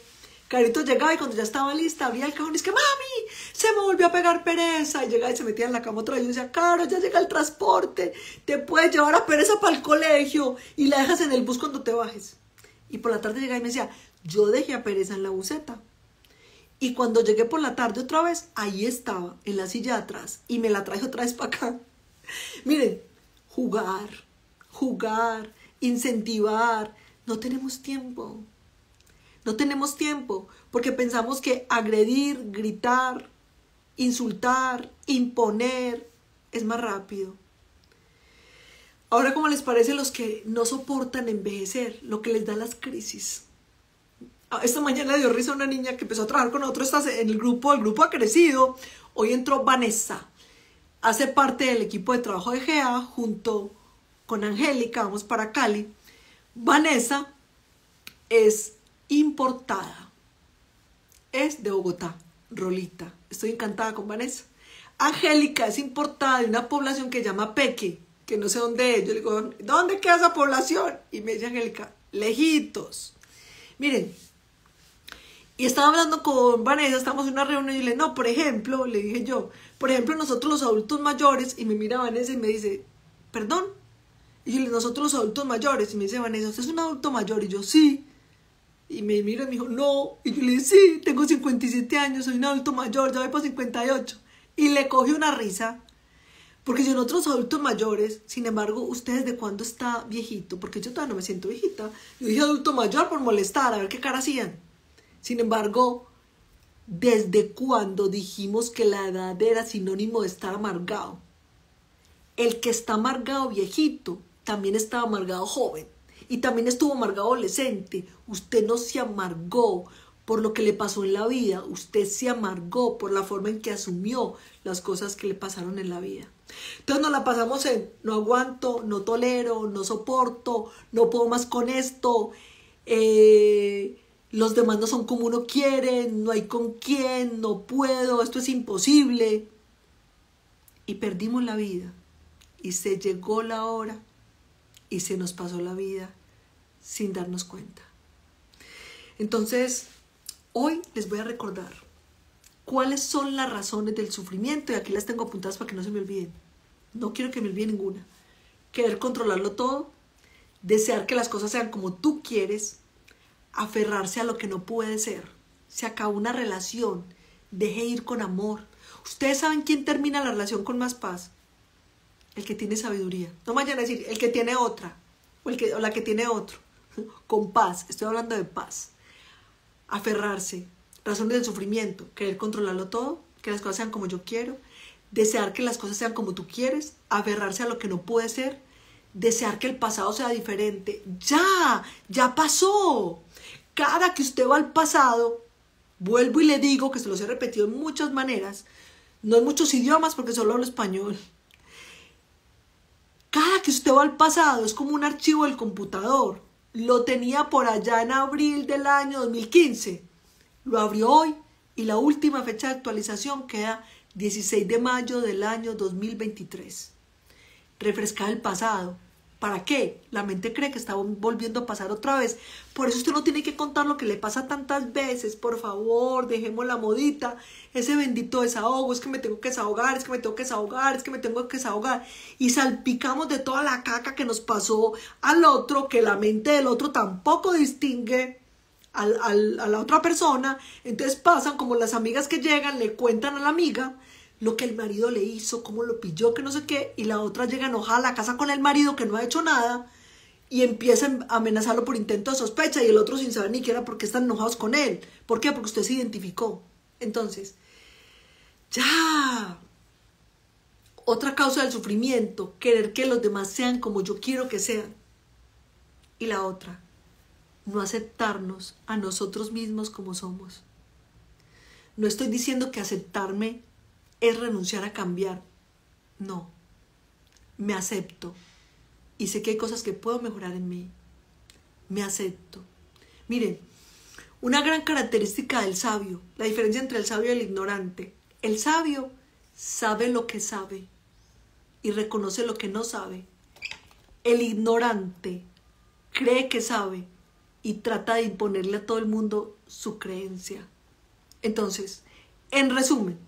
Carito llegaba y cuando ya estaba lista, abría el cajón y es que, mami, se me volvió a pegar pereza. Y llegaba y se metía en la cama otra vez y yo decía, Caro, ya llega el transporte, te puedes llevar a pereza para el colegio y la dejas en el bus cuando te bajes. Y por la tarde llegaba y me decía, yo dejé a pereza en la buseta. Y cuando llegué por la tarde otra vez, ahí estaba, en la silla de atrás, y me la traje otra vez para acá. Miren, jugar, incentivar, no tenemos tiempo. No tenemos tiempo porque pensamos que agredir, gritar, insultar, imponer es más rápido. Ahora, ¿cómo les parece los que no soportan envejecer? Lo que les da las crisis. Esta mañana le dio risa a una niña que empezó a trabajar con nosotros en el grupo ha crecido. Hoy entró Vanessa. Hace parte del equipo de trabajo de GEA junto con Angélica, vamos para Cali. Vanessa es importada, es de Bogotá, Rolita, estoy encantada con Vanessa. Angélica es importada de una población que se llama Peque, que no sé dónde es. Yo le digo, ¿dónde queda esa población? Y me dice Angélica, lejitos. Miren, y estaba hablando con Vanessa, estamos en una reunión y le dije, no, por ejemplo, le dije yo, por ejemplo, nosotros los adultos mayores, y me mira Vanessa y me dice, ¿perdón? Y yo le digo, nosotros los adultos mayores, y me dice Vanessa, ¿usted es un adulto mayor? Y yo, sí. Y me mira y me dijo, no. Y yo le dije, sí, tengo 57 años, soy un adulto mayor, ya voy por 58. Y le cogí una risa. Porque si nosotros adultos mayores, sin embargo, ¿usted desde cuándo está viejito? Porque yo todavía no me siento viejita. Yo dije adulto mayor por molestar, a ver qué cara hacían. Sin embargo, ¿desde cuándo dijimos que la edad era sinónimo de estar amargado? El que está amargado viejito, también estaba amargado joven. Y también estuvo amargado adolescente. Usted no se amargó por lo que le pasó en la vida. Usted se amargó por la forma en que asumió las cosas que le pasaron en la vida. Entonces nos la pasamos en no aguanto, no tolero, no soporto, no puedo más con esto. Los demás no son como uno quiere, no hay con quién, no puedo, esto es imposible. Y perdimos la vida. Y se llegó la hora y se nos pasó la vida sin darnos cuenta. Entonces, hoy les voy a recordar cuáles son las razones del sufrimiento, y aquí las tengo apuntadas para que no se me olviden. No quiero que me olvide ninguna. Querer controlarlo todo, desear que las cosas sean como tú quieres, aferrarse a lo que no puede ser. Se acabó una relación, deje ir con amor. Ustedes saben quién termina la relación con más paz. El que tiene sabiduría. No me vayan a decir el que tiene otra o la que tiene otro. Con paz, estoy hablando de paz. Aferrarse, razones del sufrimiento, querer controlarlo todo, que las cosas sean como yo quiero, desear que las cosas sean como tú quieres, aferrarse a lo que no puede ser, desear que el pasado sea diferente. Ya pasó. Cada que usted va al pasado, vuelvo y le digo que se los he repetido en muchas maneras, no en muchos idiomas porque solo hablo español. Cada que usted va al pasado es como un archivo del computador. Lo tenía por allá en abril del año 2015. Lo abrió hoy y la última fecha de actualización queda 16 de mayo del año 2023. Refrescar el pasado. ¿Para qué? La mente cree que está volviendo a pasar otra vez. Por eso usted no tiene que contar lo que le pasa tantas veces. Por favor, dejemos la modita. Ese bendito desahogo. Es que me tengo que desahogar, es que me tengo que desahogar, es que me tengo que desahogar. Y salpicamos de toda la caca que nos pasó al otro, que la mente del otro tampoco distingue a la otra persona. Entonces pasan como las amigas que llegan, le cuentan a la amiga lo que el marido le hizo, cómo lo pilló, que no sé qué, y la otra llega enojada a la casa con el marido que no ha hecho nada y empieza a amenazarlo por intento de sospecha, y el otro sin saber ni siquiera por qué están enojados con él. ¿Por qué? Porque usted se identificó. Entonces, ya. Otra causa del sufrimiento, querer que los demás sean como yo quiero que sean. Y la otra, no aceptarnos a nosotros mismos como somos. No estoy diciendo que aceptarme es renunciar a cambiar. No. Me acepto. Y sé que hay cosas que puedo mejorar en mí. Me acepto. Miren, una gran característica del sabio, la diferencia entre el sabio y el ignorante. El sabio sabe lo que sabe y reconoce lo que no sabe. El ignorante cree que sabe y trata de imponerle a todo el mundo su creencia. Entonces, en resumen,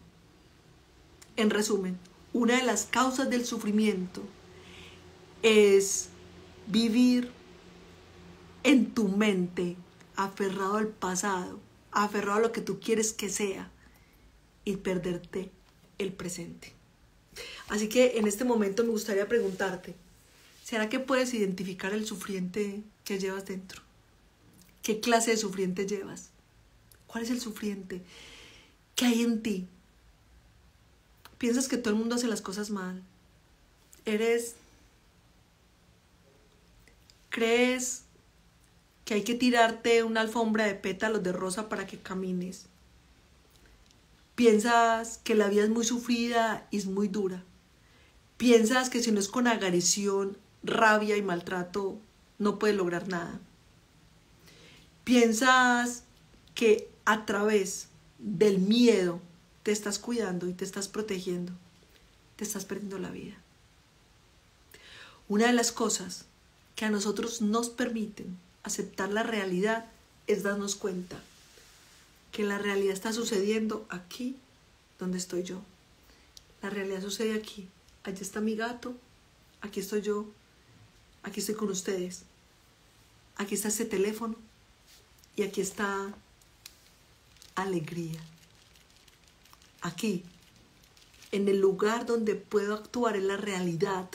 una de las causas del sufrimiento es vivir en tu mente aferrado al pasado, aferrado a lo que tú quieres que sea y perderte el presente. Así que en este momento me gustaría preguntarte, ¿será que puedes identificar el sufriente que llevas dentro? ¿Qué clase de sufriente llevas? ¿Cuál es el sufriente que hay en ti? ¿Piensas que todo el mundo hace las cosas mal? ¿Crees que hay que tirarte una alfombra de pétalos de rosa para que camines? ¿Piensas que la vida es muy sufrida y es muy dura? ¿Piensas que si no es con agresión, rabia y maltrato, no puedes lograr nada? ¿Piensas que a través del miedo te estás cuidando y te estás protegiendo? Te estás perdiendo la vida. Una de las cosas que a nosotros nos permiten aceptar la realidad es darnos cuenta que la realidad está sucediendo aquí donde estoy yo. La realidad sucede aquí. Allí está mi gato, aquí estoy yo, aquí estoy con ustedes, aquí está este teléfono y aquí está alegría. Aquí, en el lugar donde puedo actuar en la realidad.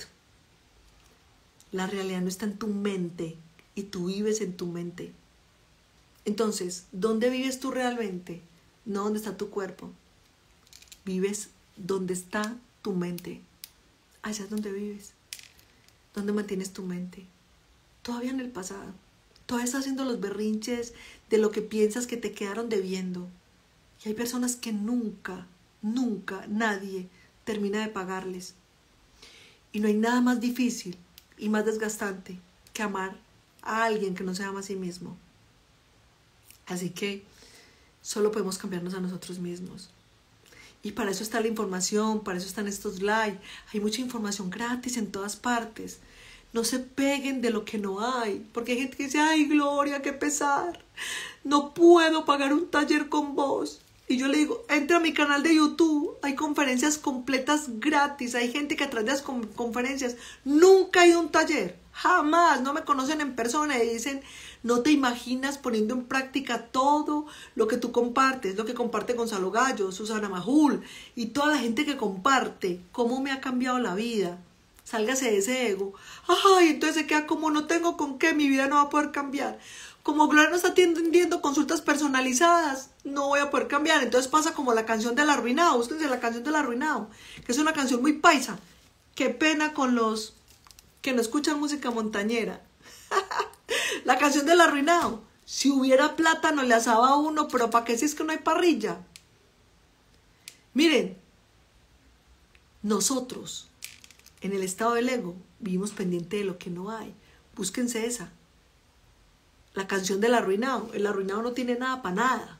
La realidad no está en tu mente y tú vives en tu mente. Entonces, ¿dónde vives tú realmente? No donde está tu cuerpo. Vives donde está tu mente. Allá es donde vives. ¿Dónde mantienes tu mente? Todavía en el pasado. Todavía estás haciendo los berrinches de lo que piensas que te quedaron debiendo. Y hay personas que nunca nadie termina de pagarles. Y no hay nada más difícil y más desgastante que amar a alguien que no se ama a sí mismo. Así que solo podemos cambiarnos a nosotros mismos. Y para eso está la información, para eso están estos live. Hay mucha información gratis en todas partes. No se peguen de lo que no hay. Porque hay gente que dice, ay Gloria, qué pesar. No puedo pagar un taller con vos. Y yo le digo, entra a mi canal de YouTube. Hay conferencias completas gratis. Hay gente que atrás de las conferencias nunca ha ido a un taller. Jamás. No me conocen en persona y dicen, no te imaginas poniendo en práctica todo lo que tú compartes, lo que comparte Gonzalo Gallo, Susana Majul y toda la gente que comparte, cómo me ha cambiado la vida. Sálgase de ese ego. Ay, entonces se queda como no tengo con qué, mi vida no va a poder cambiar. Como Gloria no está atendiendo consultas personalizadas, no voy a poder cambiar. Entonces pasa como la canción del arruinado. Búsquense la canción del arruinado, que es una canción muy paisa. Qué pena con los que no escuchan música montañera. La canción del arruinado. Si hubiera plátano le asaba a uno, pero ¿para qué si es que no hay parrilla? Miren, nosotros en el estado del ego vivimos pendiente de lo que no hay. Búsquense esa. La canción del arruinado. El arruinado no tiene nada para nada.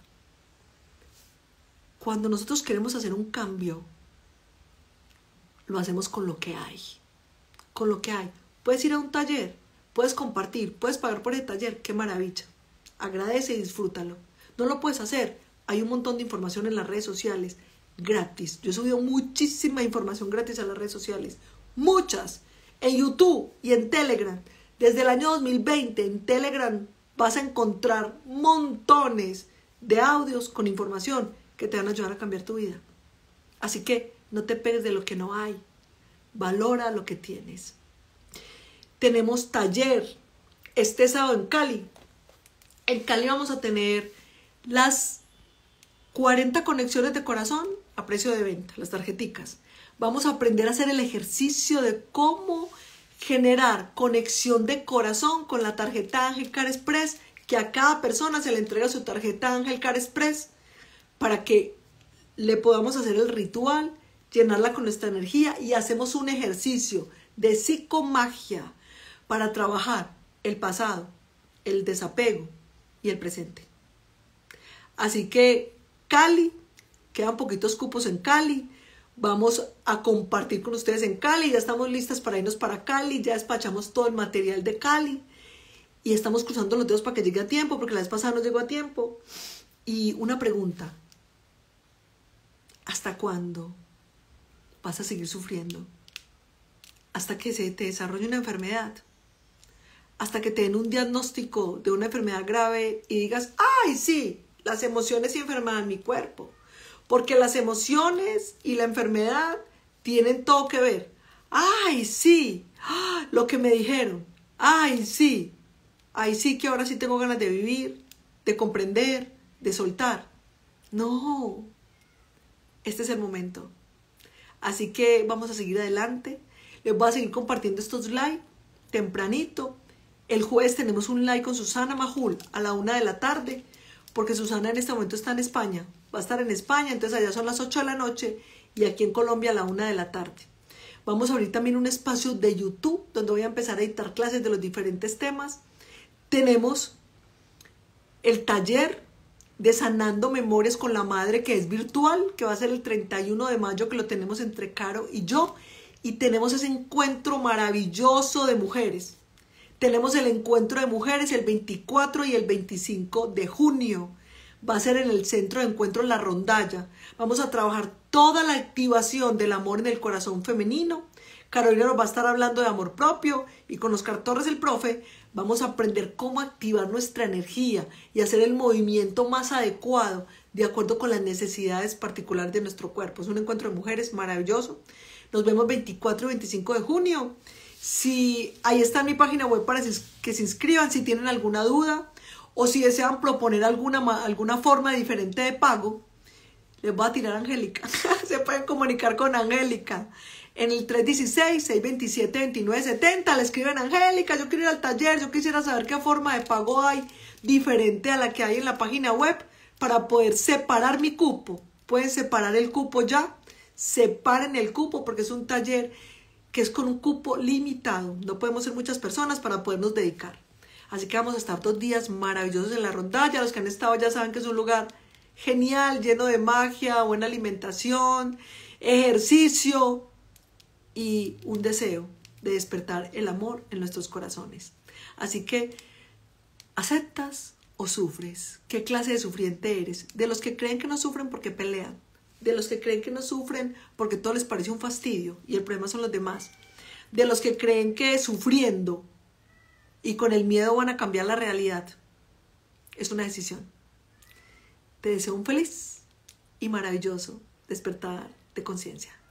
Cuando nosotros queremos hacer un cambio, lo hacemos con lo que hay. Con lo que hay. Puedes ir a un taller, puedes compartir, puedes pagar por el taller. ¡Qué maravilla! Agradece y disfrútalo. No lo puedes hacer. Hay un montón de información en las redes sociales gratis. Yo he subido muchísima información gratis a las redes sociales. Muchas. En YouTube y en Telegram. Desde el año 2020 en Telegram vas a encontrar montones de audios con información que te van a ayudar a cambiar tu vida. Así que no te pegues de lo que no hay. Valora lo que tienes. Tenemos taller este sábado en Cali. En Cali vamos a tener las 40 conexiones de corazón a precio de venta, las tarjeticas. Vamos a aprender a hacer el ejercicio de cómo generar conexión de corazón con la tarjeta Ángel Car Express, que a cada persona se le entrega su tarjeta Ángel Car Express para que le podamos hacer el ritual, llenarla con nuestra energía y hacemos un ejercicio de psicomagia para trabajar el pasado, el desapego y el presente. Así que Cali, quedan poquitos cupos en Cali. Vamos a compartir con ustedes en Cali. Ya estamos listas para irnos para Cali. Ya despachamos todo el material de Cali. y estamos cruzando los dedos para que llegue a tiempo, porque la vez pasada no llegó a tiempo. Y una pregunta: ¿hasta cuándo vas a seguir sufriendo? ¿Hasta que se te desarrolle una enfermedad? ¿Hasta que te den un diagnóstico de una enfermedad grave y digas, ¡ay, sí! Las emociones y enfermedad en mi cuerpo. Porque las emociones y la enfermedad tienen todo que ver. ¡Ay, sí! ¡Ah! Lo que me dijeron. ¡Ay, sí! ¡Ay, sí que ahora sí tengo ganas de vivir, de comprender, de soltar! No. Este es el momento. Así que vamos a seguir adelante. Les voy a seguir compartiendo estos live tempranito. El jueves tenemos un live con Susana Majul a la 1 de la tarde, porque Susana en este momento está en España. Va a estar en España, entonces allá son las 8 de la noche y aquí en Colombia a la 1 de la tarde. Vamos a abrir también un espacio de YouTube donde voy a empezar a editar clases de los diferentes temas. Tenemos el taller de Sanando Memorias con la Madre, que es virtual, que va a ser el 31 de mayo, que lo tenemos entre Caro y yo. Y tenemos ese encuentro maravilloso de mujeres. Tenemos el encuentro de mujeres el 24 y el 25 de junio. Va a ser en el Centro de Encuentro La Rondalla. Vamos a trabajar toda la activación del amor en el corazón femenino. Carolina nos va a estar hablando de amor propio y con Oscar Torres, el profe, vamos a aprender cómo activar nuestra energía y hacer el movimiento más adecuado de acuerdo con las necesidades particulares de nuestro cuerpo. Es un encuentro de mujeres maravilloso. Nos vemos 24 y 25 de junio. Si ahí está en mi página web para que se inscriban si tienen alguna duda o si desean proponer alguna forma diferente de pago, les voy a tirar a Angélica. Se pueden comunicar con Angélica en el 316-627-2970. Le escriben: Angélica, yo quiero ir al taller, yo quisiera saber qué forma de pago hay diferente a la que hay en la página web para poder separar mi cupo. Pueden separar el cupo ya. Separen el cupo porque es un taller que es con un cupo limitado. No podemos ser muchas personas para podernos dedicar. Así que vamos a estar 2 días maravillosos en La Rondalla. Los que han estado ya saben que es un lugar genial, lleno de magia, buena alimentación, ejercicio y un deseo de despertar el amor en nuestros corazones. Así que, ¿aceptas o sufres? ¿Qué clase de sufriente eres? ¿De los que creen que no sufren porque pelean? ¿De los que creen que no sufren porque todo les parece un fastidio y el problema son los demás? ¿De los que creen que sufriendo y con el miedo van a cambiar la realidad? Es una decisión. Te deseo un feliz y maravilloso despertar de conciencia.